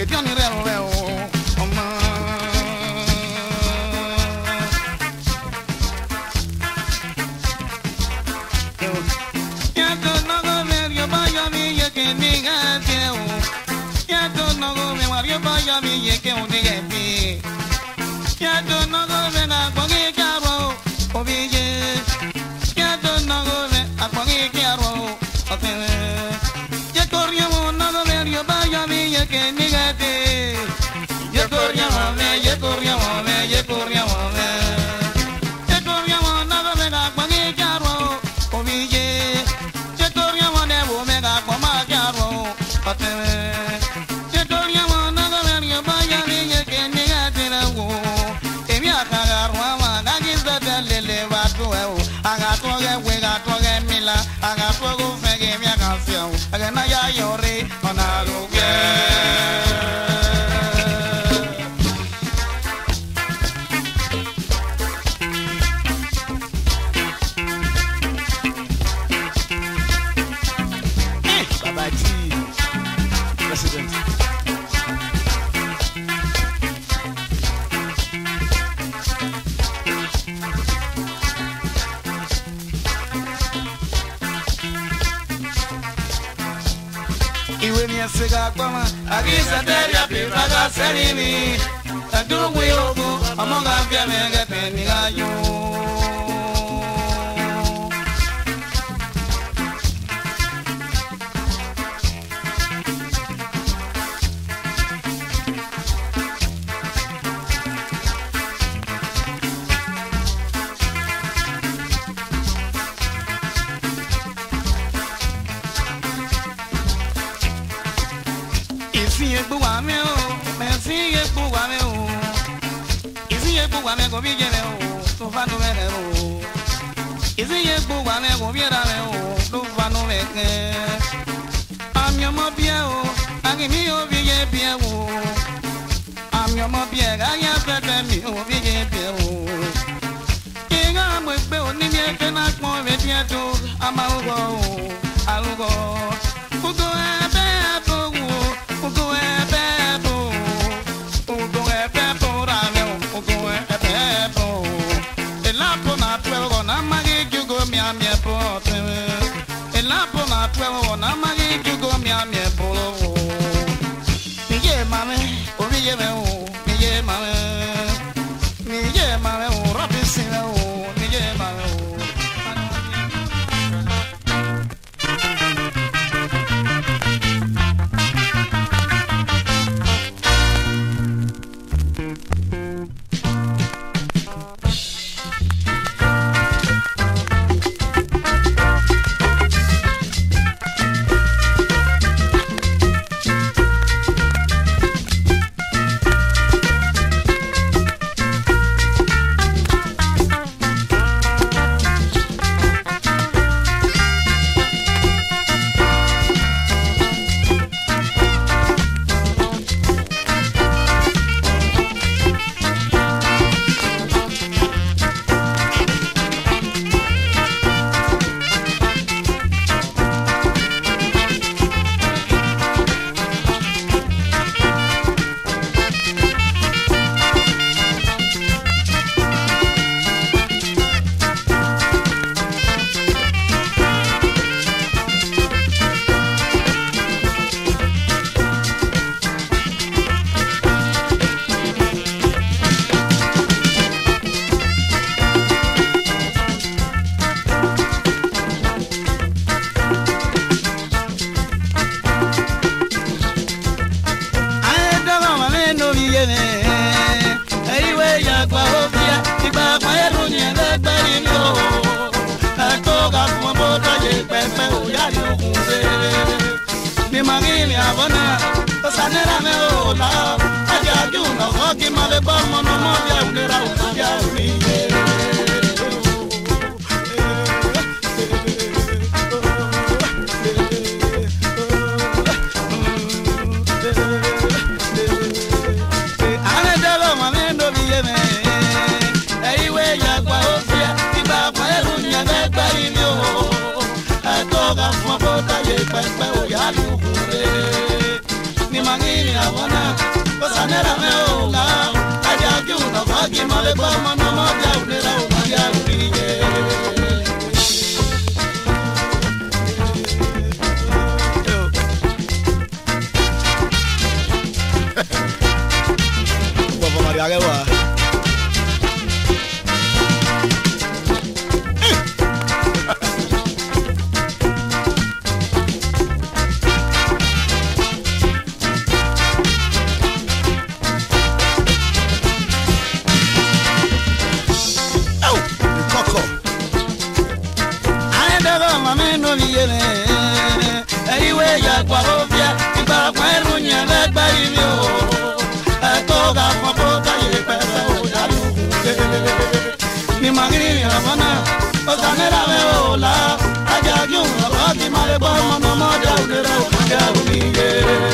pion ni reo reo oma ya to no go me yo ba yo mi ye que ni ga te o ya to no go me wa yo ba yo mi ye que o ni ga ti ya to no go me na ko ge ka ro o bi ye ya to no go me a ko ge ka ro o te ye corriamo no go me yo ba yo mi ye que ni ga ti ye corriamo me ye corriamo me ye corriamo me ye corriamo no go me na ko ge ka ro o bi ye ye corriamo ne wo me ga ko ma ka ro o te ye corriamo no go me yo ba yo mi ye que ni ga ti na wo Haga fuego, fegue mi canción, haga na ya lloré, con algo que. Baba G, President. Sega kwama agisa teria pipaga serini tadugu yogo amonga pia mega teniga yo Go be jene o to fa no me o izi ye gbo wa me go biera me o to fa no me ke am yo mo bia o agi mi o bi ye bia o am yo mo bia ga ya fe fe mi o bi ye bia o ke ga mo pe o ni mi e fe na pon me bia to ama o go a lo go o go e be to o go e be to o go e be to ra me o go e Robinson mangini abona kosanera me ola aja kiuno faki male kwa mano moja unera umaja unije Papa Maria Gewa Anyway, ya kwa ovia, iba kwa erunya legba ivyo. Etoga kwa bota ye pepe ojalu. Ni mangini ya bana, osanera me ola. Aja gyun, oki male bo mono moja unera uja unige.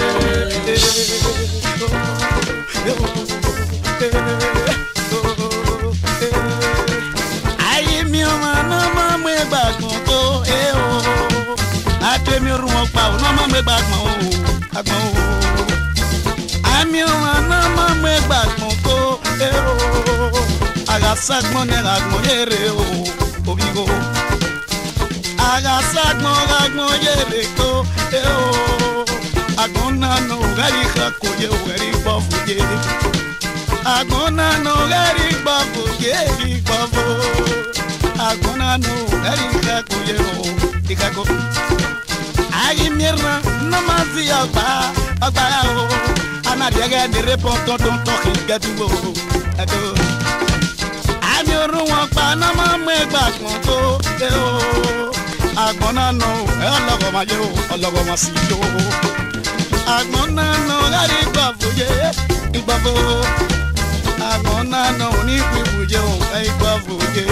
Ayi mi o mano mamwe bagunto e o. Ate mi rumo pa o no mamwe bagun o agbon o. Ami o mano mamwe bagunto e o. Aga sagbon ne agbon yere o obigo. Aga sagbon agbon yere ko e o. Agbon na no gari khako ye o gari bafuje. Agona no gari bafuje ri bafo. Agona no gari khako ye o ikako. Ayi mirna no mazi agba agba o. Ana diega de repon ton ton ton gatuo. Ado. Ami orun won pa na ma me gba kan to e o. Agona no e ologo ma je o ologo ma si jo. Agona no gari bafuje ibafo. Agona no ni kwibuje o e bafuje.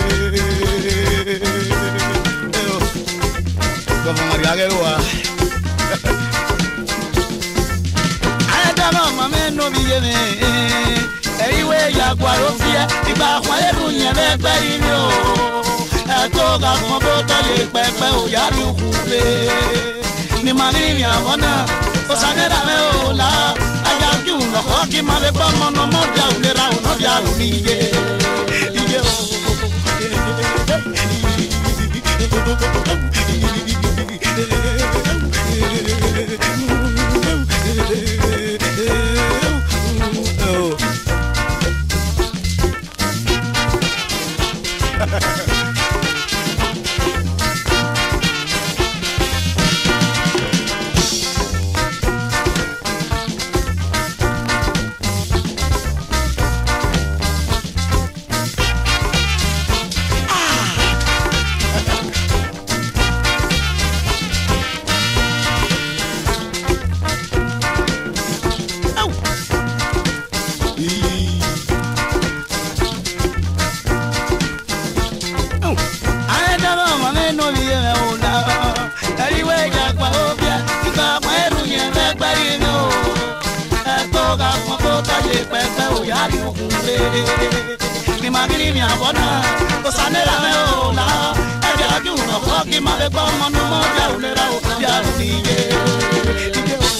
Como Maria Gewa Adama mame no viene Ewe ya kwa rofia Iba kwa eru nyele kwe o Etoga kwa bota le pepe o ya lukule Ni manini ya wana Osanera me ola Aya kiuno hoki male pa mono moja unera uno ya unige Ige o Ni magini mi abona Osanera me ola Eja juno hoki male pa mono moja unera o ya unige Ige o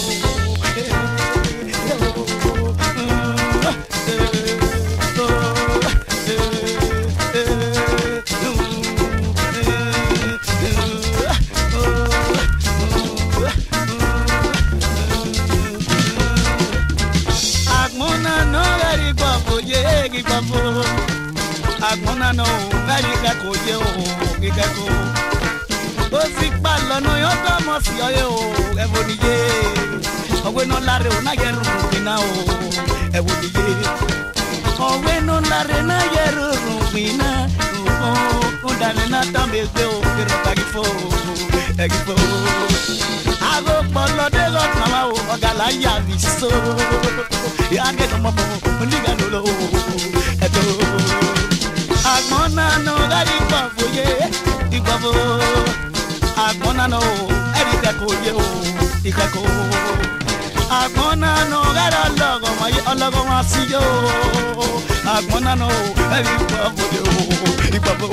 Agmona no gari kako ye o gigako o si pa lono yo to mo si oye o eboniye owe no lare o na yeru bina o eboniye owe no lare na yeru bina o o dale na tambe gbe o kero bagifo egifo ago polo de go na o ogala ya viso ya ge no mo oniga no lo eto Agmona no gari bafuye ibabo Agmona no erika koye o ikako Agmona no gara logo ma ologo ma siyo Agmona no erika bafuye o ibabo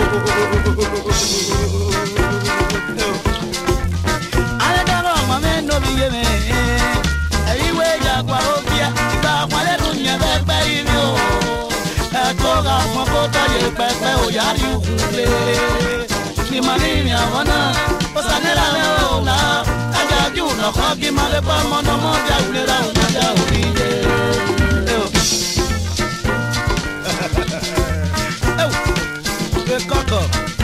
Ale daro ma me no biye me Ewe pepe o yari ukule ni malini awana osanera leona aja ju no khogi male pa mono moja ulera unaja ulije eu eu coco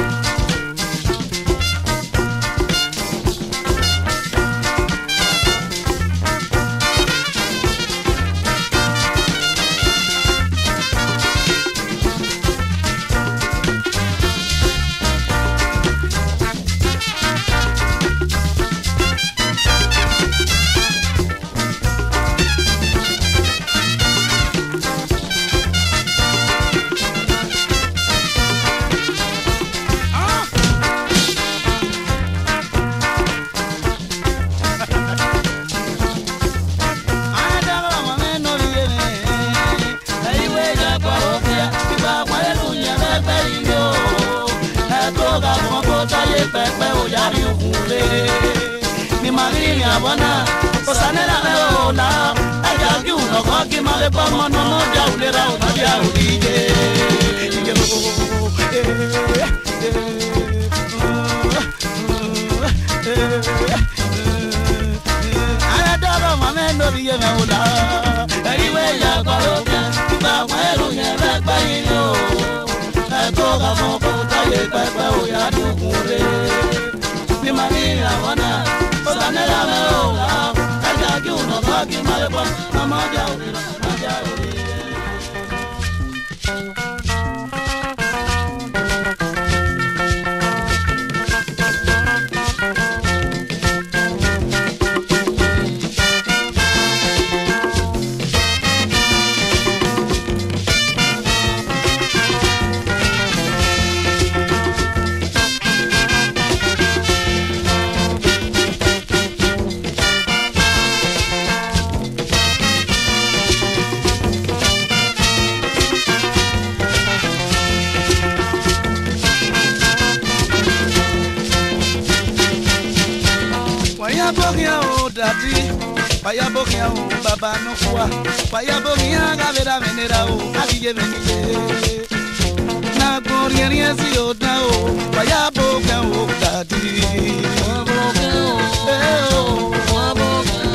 pepe o yari ukule ni malini abona osanera leona aja ju no khogi male pa mono moja ulera unaja ulije aya daba mamendo biye me ola eriwe ya kwaloka ba mwelu nyebe pa yino toga moko taye pepe o yari ukule ni malini abona osanera leona aja ju no khogi male pa moja ulera unaja ulije Paya bokia o baba no kwa paya bokia gavera venera o avije venije na gloria riesi o da o paya bokia o dadi bokia o bokia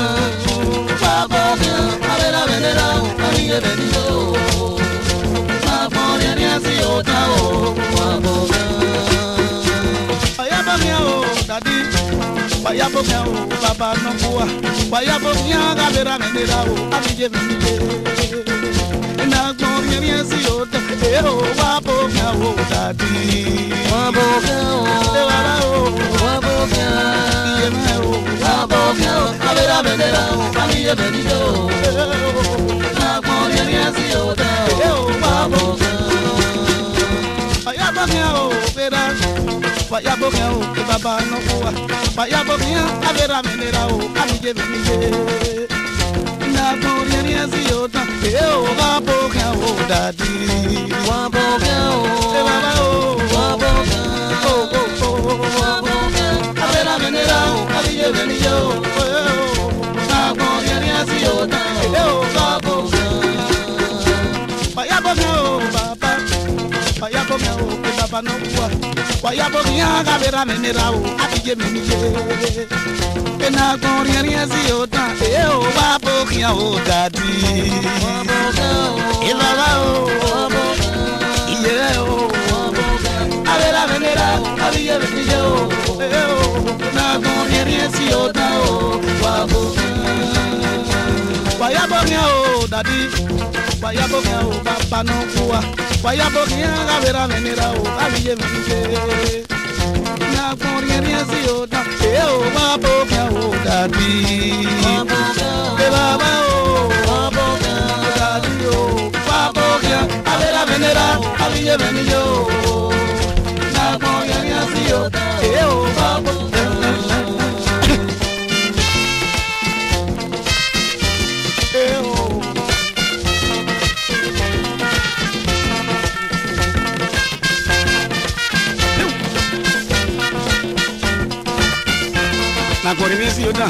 bokia gavera venera o avije venije na gloria riesi o da o bokia paya bokia o dadi paya bokia o baba no kwa paya bokia gavera venera o avije venije na gloria riesi o da o wa bokia o dadi wa bokia o baba o wa bokia yeme o wa bokia gavera venera o avije venije na gloria riesi o da o wa bokia paya bokia o bera paya bokia o baba no kwa paya bokia gavera venera o avije venije na gloria riesi o da o wa bokia o dadi wa bokia o baba o wa bokia o o wa bokia gavera venera o avije venije na gloria riesi o da o wa bokia paya bokia o baba paya bokia o baba no kwa paya bokia gavera venera o avije venije na gloria riesi o da o wa bokia o dadi wa bokia o baba o wa bokia iye o wa bokia gavera venera o avije venije na gloria riesi o da o wa bokia paya bokia o dadi paya bokia o baba no kwa paya bokia gavera venera o avije venije na gloria riesi o da o wa bokia o dadi wa bokia baba o wa bokia dadi o wa bokia gavera venera o avije venije na gloria riesi o da o wa bokia na gloria riesi o da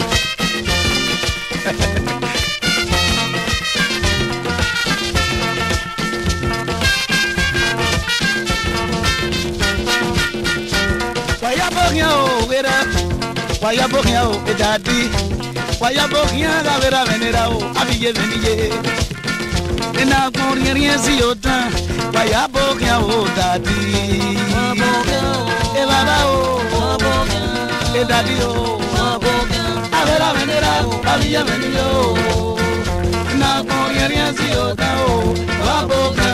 bokia o vera. Waya bokia o edadi. Waya bokia la vera venera o abiye veniye. Ena con rien si otan. Waya bokia o dadi. E baba o e dadi o. A vera venera o abiye veniye o. Na con rien si otan o wa bokia.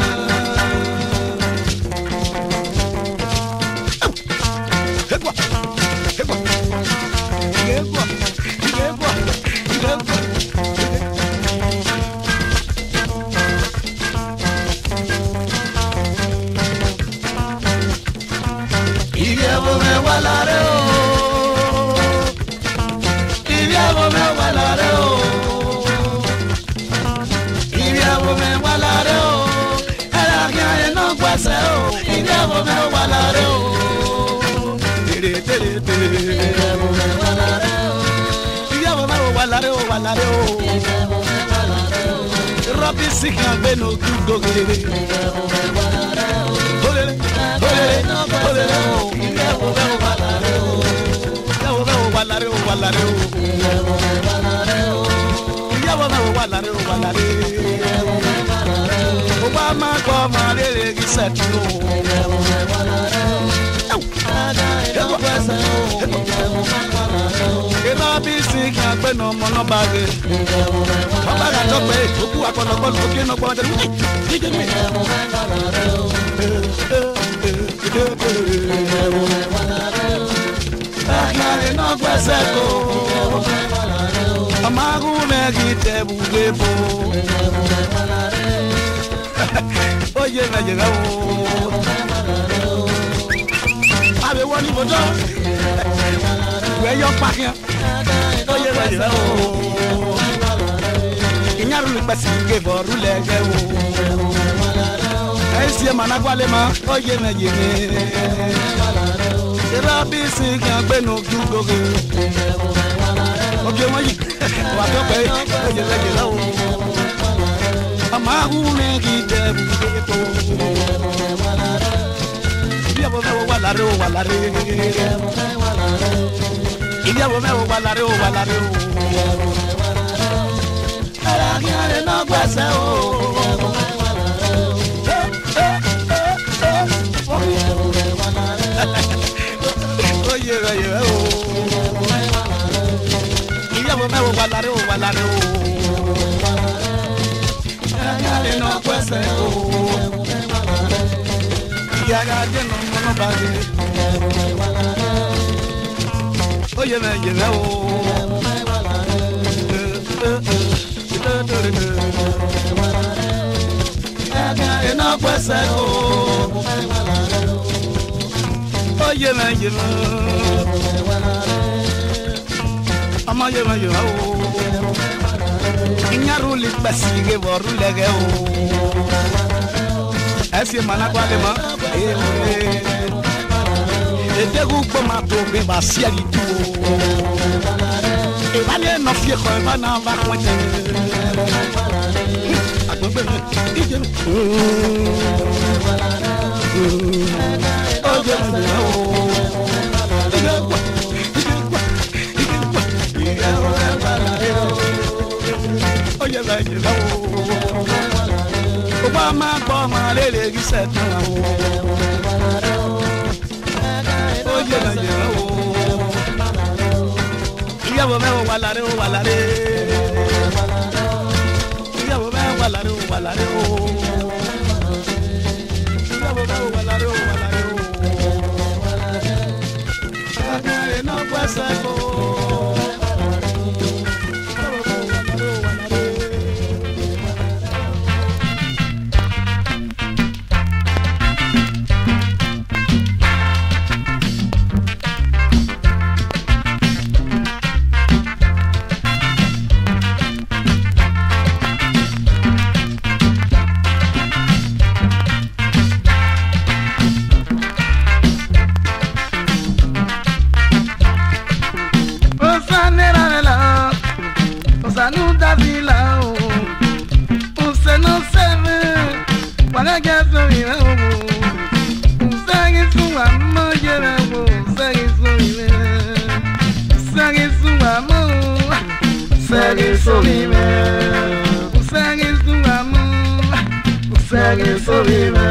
Robinson Imade no good go get it. Olele, olele, olele, ìyàwó bẹ́ẹ̀ wàlàrẹ́ o. Ìyàwó bẹ́ẹ̀ wàlàrẹ́ o, wàlàrẹ́ o. Ìyàwó bẹ́ẹ̀ wàlàrẹ́ o, wàlàrẹ́ o. Ó bá máa gbọ́ ọmọ rere kí sẹ́tù o. Robinson Imade no ọmọ náà bá gé. Ọba rà tó pé òkú akọlọkọlọ òkè náà gbọ́n tẹ̀lé. Akari no kweseko. Amagu megi tebu gebo. Oye me llega o. Abe woni bojo. We yo pakia. Oye me llega o. Inyaru le pasi gebo rule gebo. Esi managwale ma oye me yeme. Robinson Imade no good go. Okay, moyi. Wa to pe oye le je lawo. Amagu me gide bugeto. Iya bo me wa lare o wa lare. Iya bo me wa lare o wa lare o. Ara kiare no gbese o. Oye oye o. Ìyàwó mẹ́wọ̀ wà láre o wà láre o. Ẹ̀yàlè náà pẹ̀sẹ̀ o. Ìyàrá dé nà mọ́nà bàgé. Oye mẹ́yẹ mẹ́ o. Ẹ̀yàlè náà pẹ̀sẹ̀ o. Oye mẹ́yẹ mẹ́. Ama ye ma ye o. Inyaru li basige boru lege o. Esi mana kwa le ma. E te gu po ma to be ba sia di tu. E ba le no fie ko ba na ba ko te. Agbegbe ije. O je ma ye o. Oye la ye la o. Oba ma gbọ́ ma lele gi setu o. Oye la ye la o. Ìyàwó me o wà láre o wà láre. Ìyàwó me wà láre o wà láre o. Ìyàwó me o wà láre o wà láre o. Akare no kweseko. sorime, usagi suamu, usagi sorime.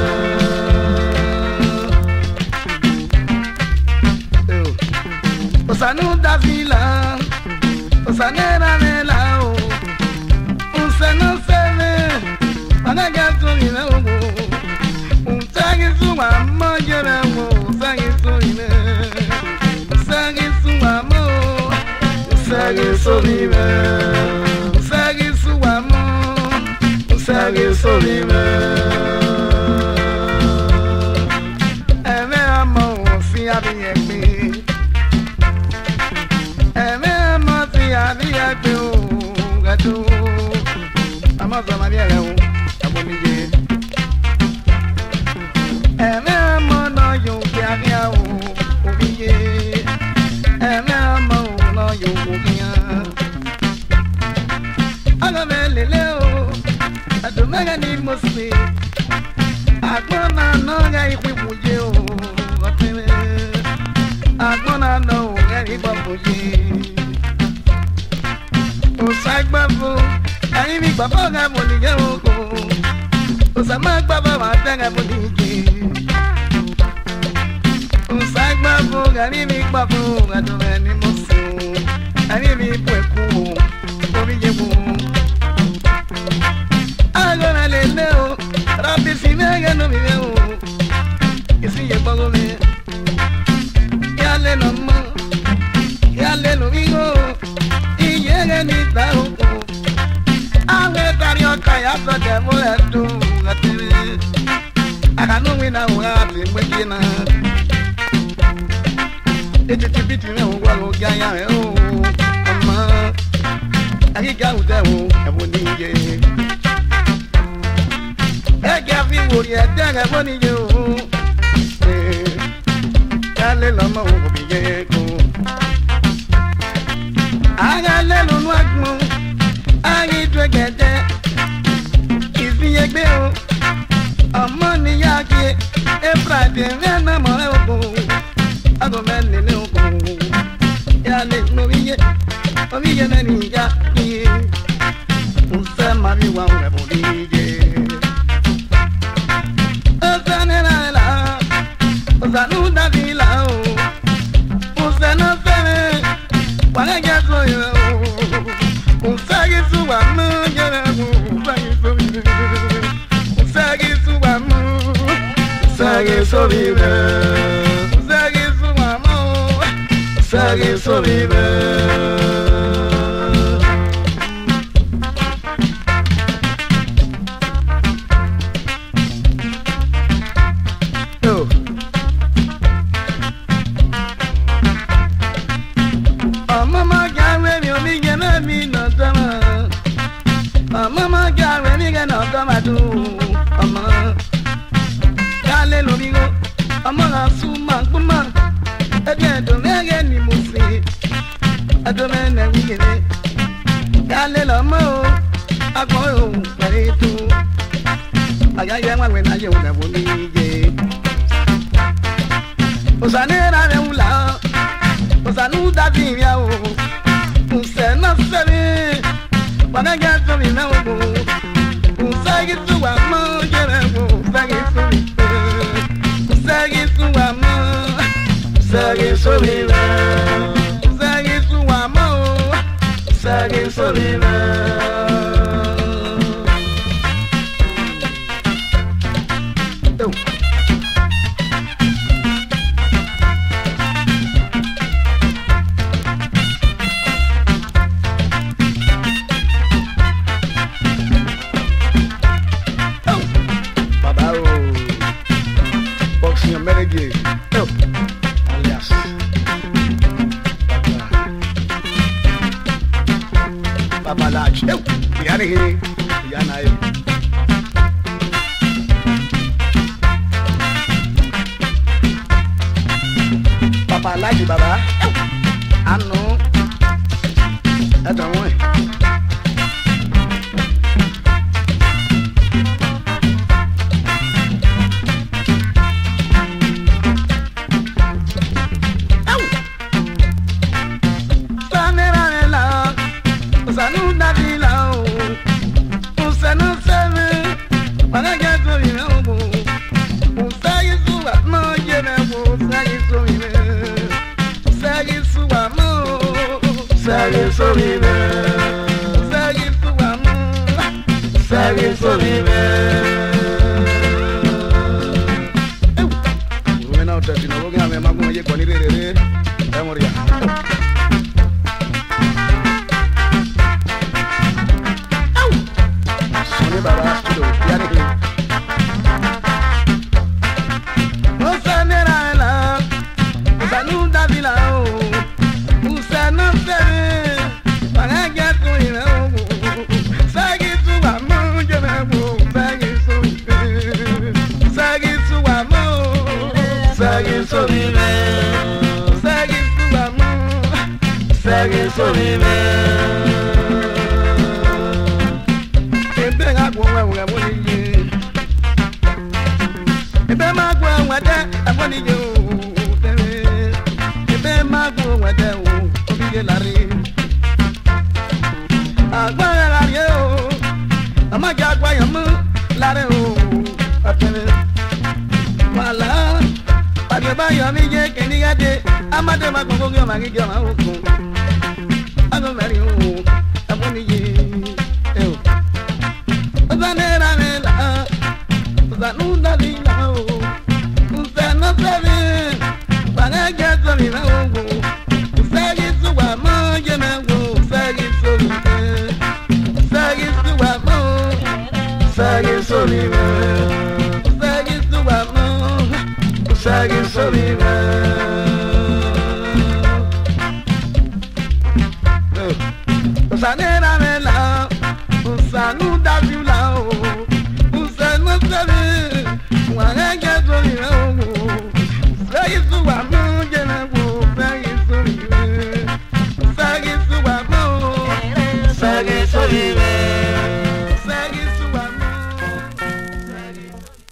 Osanu davila, osanera nela o, usanu seme, anaga sorime o, usagi suamu jere o, usagi sorime, usagi suamu. Usagi sorime, usagi suamu, usagi sorime. Eme amo si abiyekmi, eme amo si abiyekmi o gato. Amo sama biere o, amo nije. Eme amo no yo biaria o, obiye. Eme amo no yo kukia agamelele o adumaga ni mosli agbona no ga ikwibuje o oteme agbona no ga ibabuje o sagbabo ayi mi gbabo ga monije o ko o sama gbabo ma tanga monije o sagbabo ga ni mi gbabo ga do ni mosli ani mi pweku omi jebu agora lele o rabi sinega no mi o isi ye bago me ya le no mo ya le no vigo y llega ni ta o ave dario kaya so de mo edu atire aga no mi na o ati mwekina eti tibiti me o gwa go gaya e o I got that one, I won't need it. I got me what you had done, I want you. I let them know what we get. I got little work more. I need to get that. If me a bill, a money I get, a Friday, and I'm on a go. I go man in no go. Yeah, let no yet. Omiye na niya ni usema mi wa unabonije Osanera la Osanu davila o Usana feme Wana gaso yo Usagi suwa mu jere mu Usagi suwa Usagi suwa mu Usagi suwa Usagi suwa mu Usagi suwa Mama gawe mi ga no kama tu ama kale lo mi go ama la suma kuma ede do me ga ni musi ado me na wi gene kale lo mo agbo o pare tu aga ye wa we na ye una bo ni je osanera me ula osanu da bi ya o usena sebe Wana gato mi na wo usagi suwa mo jere wo usagi suwi usagi suwa mo usagi suwi usagi suwa mo usagi suwi Eu, piano aí, piano aí. Papa like baba. Eu, ah não. É tão ruim. Sanera la, sanera. Sagi Sovive, Sagi Suamu, Sagi Sovive. When out of the Noga, my mom, you can hear it. Memoria. Sonny Baba, Yannick. Sagi Sovive, ebe agwa nwa abonije, ebe magwa nwade abonije o, ebe magwa nwade o, obige lari, agwa lari o, amaja agwa yamu lari o, atene, wala, agba yami je kenigade, amade magwa ngyo magige ma oko. Ago meri o, aboni ye, eh o. Zanera nela, zanunda dila o. Usana sebe, bana gato mi na o. Usagi suwa mo je na o, usagi soli me. Usagi suwa mo, usagi soli me. Usagi suwa mo, usagi soli me. Usanera mela, usanu davula o, usanu sabe, wana gazo ni o, sagi suwa mo jena o, sagi suwa, sagi suwa mo, sagi suwa, sagi suwa mo, sagi.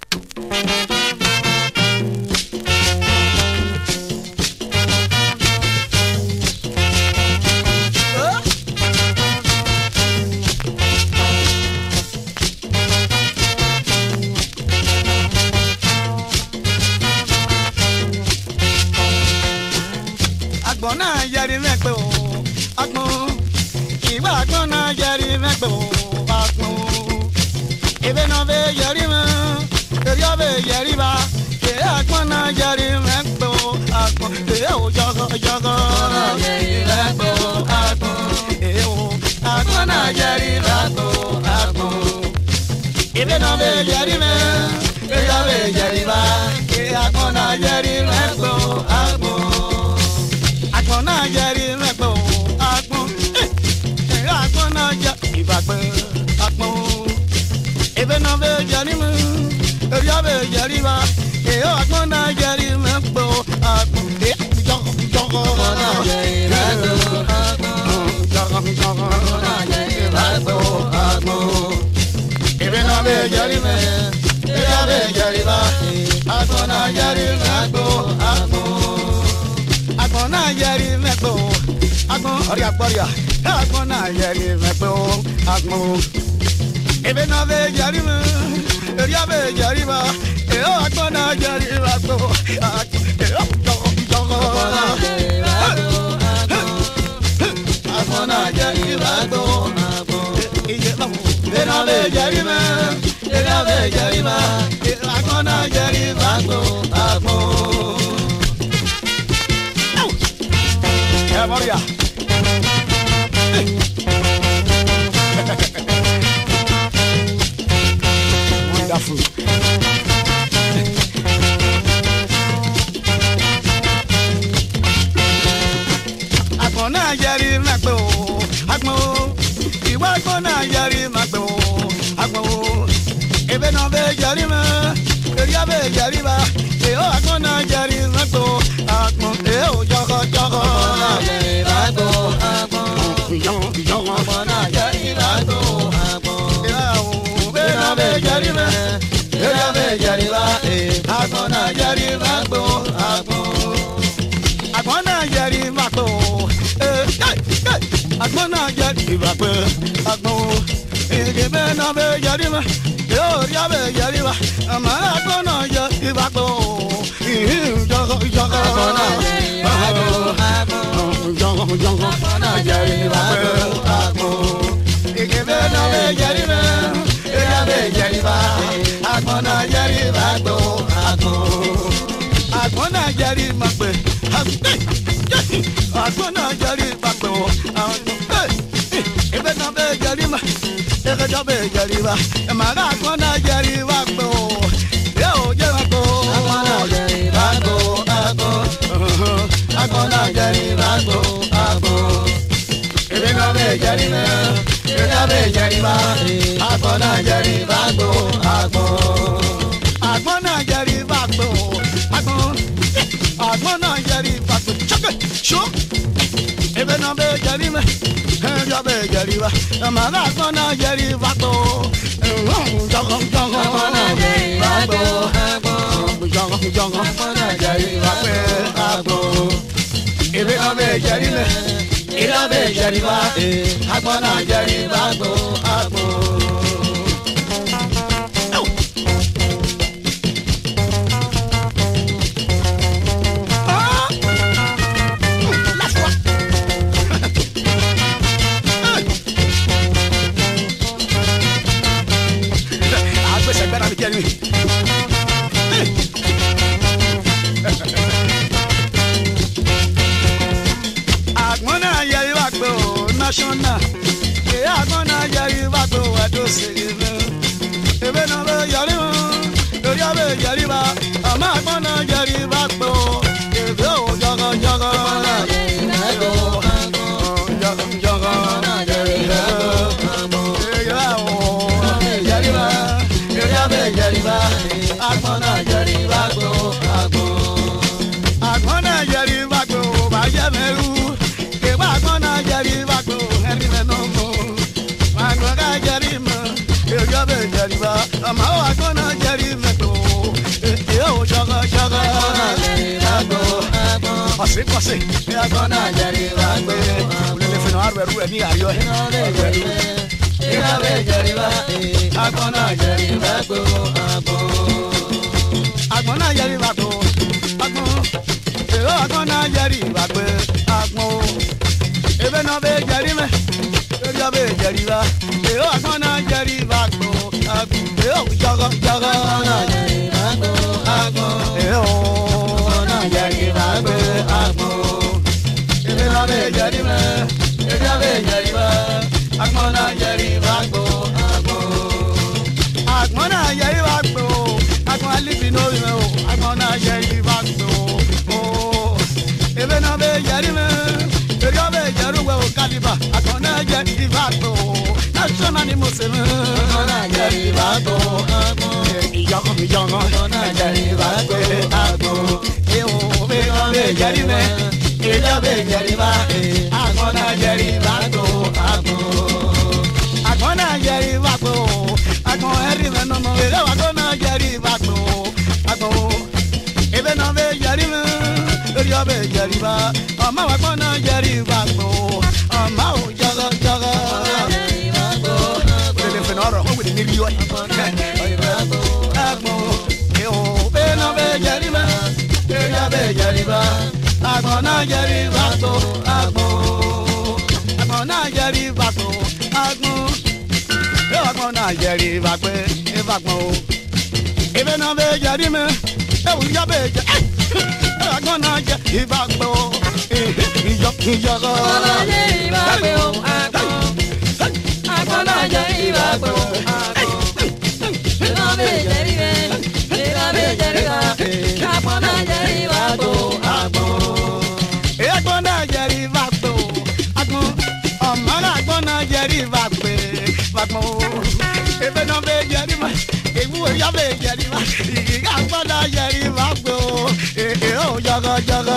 Agbona yari mekpe o, agbon. Iwa agbona yari mekpe o, agbon. Ebe no be yari ma, eri obe yari ba. E agbona yari mekpe o, agbon. E o jogo jogo. Yari mekpe o, agbon. E o agbona yari mekpe o, agbon. Ebe no be yari ma, eri obe yari ba. E agbona yari mekpe o, agbon. Agbona yari mekpe o, agbon. Agbona yari ibagbe, agbon. Ebe no be yari ma, eri obe yari ba. E o agbona yari mekpe o, agbon. Jogo jogo. Agbona yari mekpe o, agbon. Jogo jogo. Agbona yari mekpe o, agbon. Ebe no be yari ma, eri obe yari ba. Agbona yari mekpe o, agbon. Agbona yari mekpe o, agbon. Oria gboria. Agbona yari mekpe o, agbon. Ebe no be yari ma, eri obe yari ba. E o agbona yari mekpe o, agbon. E o jogo jogo. Agbona yari mekpe o, agbon. Ije babu. Ebe no be yari ma, eri obe yari ba. Agbona yari mekpe o, agbon. Yeah, Maria. Wonderful. Agbona yari mekpe o, agbon. Iwa agbona yari mekpe o, agbon. Ebe no be yari ma, eri obe yari ba. E o agbona yari mekpe o, agbon. E o jogo jogo. Agbona yari magbo, agbon. Agbona yari magbo, eh, eh, agbona yari magbo, agbon. Ebe na be yari ma, yo ya be yari ma, ama agbona yari magbo. Jogo jogo. Agbona yari magbo, agbon. Jogo jogo. Agbona yari jẹ́rìí máa pè àgbọn náà jẹ́rìí máa pè ó ebe náà bẹ́ẹ̀ jẹ́rìí máa ẹ̀kẹ́jọ́ bẹ́ẹ̀ jẹ́rìí máa ẹ̀ máa rà àgbọn náà jẹ́rìí máa pè ó ẹ̀ ò jẹ́ máa pè ó. àgbọn náà jẹ́rìí máa pè ó àgbọn àgbọn náà jẹ́rìí máa pè ó àgbọn ebe náà bẹ́ẹ̀ jẹ́rìí máa ebe náà bẹ́ẹ̀ jẹ́rìí máa àgbọn náà jẹ́rìí máa pè ó àgbọn àgbọn náà jẹ́rìí máa pè ó àgbọn àgbọn náà jẹ́rìí máa pè ó chọ́kẹ́ ṣó ebe náà bẹ́ẹ̀ jẹ́rìí máa ẹ̀jọ̀ bẹ́ẹ̀ jẹ́rìí máa àmàlà àgbọn náà jẹ́rìí máa pè ó jọ̀gọ̀ jọ̀gọ̀ àgbọn náà jẹ́rìí máa pè ó jọ̀gọ̀ jọ̀gọ̀ àgbọn náà jẹ́rìí máa pè ó àgbọn ebe náà bẹ́ẹ̀ jẹ́rìí máa ebe náà bẹ́ẹ̀ jẹ́rìí máa àgbọn náà jẹ́rìí máa pè ó àgbọn. Agbona yeri wa gbe o national e agbona yeri wa gbe o ado sele ebe na be yeri mo lori abe yeri ba ama agbona yeri wa gbe o ebe o jogo jogo na yeri wa gbe o jogo jogo na yeri wa gbe o yeri wa lori abe yeri ba agbona yeri wa gbe o agbona yeri wa gbe o ba ye meru agbona yeri wa gbe o eri me no mo agbona yeri mo eri abe yeri ba ama o agbona yeri me gbe o e o jogo jogo agbona yeri wa gbe o ose ose agbona yeri wa gbe o le le fino arweru e ni ayo e eri abe yeri wa agbona yeri wa gbe o agbona yeri wa gbe o agbon e o agbona yeri wa gbe agbon ebe náà bẹ jẹrí mẹ lórí ọbẹ jẹrí wa èyí àgbọn náà jẹrí wa gbọ àgbọn èyí ò jọgọ jọgọ náà jẹrí wa gbọ àgbọn èyí ò náà jẹrí wa gbọ àgbọn ebe náà bẹ jẹrí mẹ lórí ọbẹ jẹrí wa àgbọn náà jẹrí wa gbọ àgbọn àgbọn náà jẹrí wa gbọ àgbọn alibi lórí mẹ o àgbọn náà jẹrí wa gbọ ebe náà bẹ jẹrí mẹ. Eri abe jeruwe o kaliba akona je ibato national ni museme akona je ibato amo ijogo ijogo akona je ibato amo e o be abe jerime eri abe jeriba akona je ibato amo akona je ibato akon eri me no mo ere akona je ibato amo ebe no be jerime eri abe jeriba ọmọ wa gbọ́nà jẹ́rì wá gbó ọmọ ò jọgọ jọgọ. Lele fẹ̀nà ọ̀rọ̀ wọ́n wèlé níbi yọ. Agbọ̀n ihò bẹ́ẹ̀ náà bẹ́ẹ̀ jẹ́rì mẹ́, eré abẹ́ jẹ́rì bá. Agbọ̀n náà jẹ́rì wá gbó agbọ̀n. Agbọ̀n náà jẹ́rì wá gbó agbọ̀n. Yóò agbọ̀n náà jẹ́rì wá gbé ìfagbọ̀n o. Ibẹ̀ náà bẹ́ẹ̀ jẹ́rì mẹ́, ewu yọ bẹ́ẹ̀ jẹ́. Agbọ̀n náà jẹ́ ìfagbọ̀n. Ìjọba ọ̀nà jẹ́ ìbágbé o, àgbọn náà jẹ́ ìbágbé o, ìlànà ìjẹ́ ríre, ìlànà ìjẹ́ ríra, àgbọn náà jẹ́ ìbágbé o, àgbọn. Àgbọn náà jẹ́ ìbágbé o, àgbọn. Ọmọ àgbọn náà jẹ́ ìbágbé, àgbọn. Ebe náà bẹ jẹ́ ìbá, ewu ìyá bẹ jẹ́ ìbá, ìyá àgbọn náà jẹ́ ìbágbé o, èè ó jọgọ jọgọ.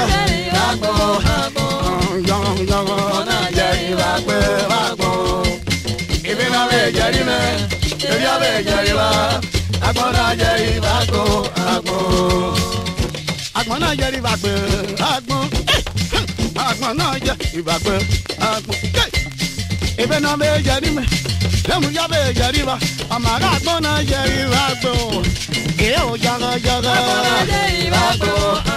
Young, young, na jẹ́rìí wá pé wá gbọ́. Ibi náà bẹ jẹ́rìí mẹ́, ebi náà bẹ jẹ́rìí wá. Agbọ́n náà jẹ́rìí wá gbọ́, agbọ́n. Agbọ́n náà jẹ́rìí wá pé agbọ́n. Agbọ́n náà jẹ́rìí wá pé agbọ́n. Ibi náà bẹ jẹ́rìí mẹ́, lẹ́mu yá bẹ jẹ́rìí wá. Àmàlà agbọ́n náà jẹ́rìí wá gbọ́. Èyí ò jọgọ jọgọ. Agbọ́n náà jẹ́rìí wá gbọ́.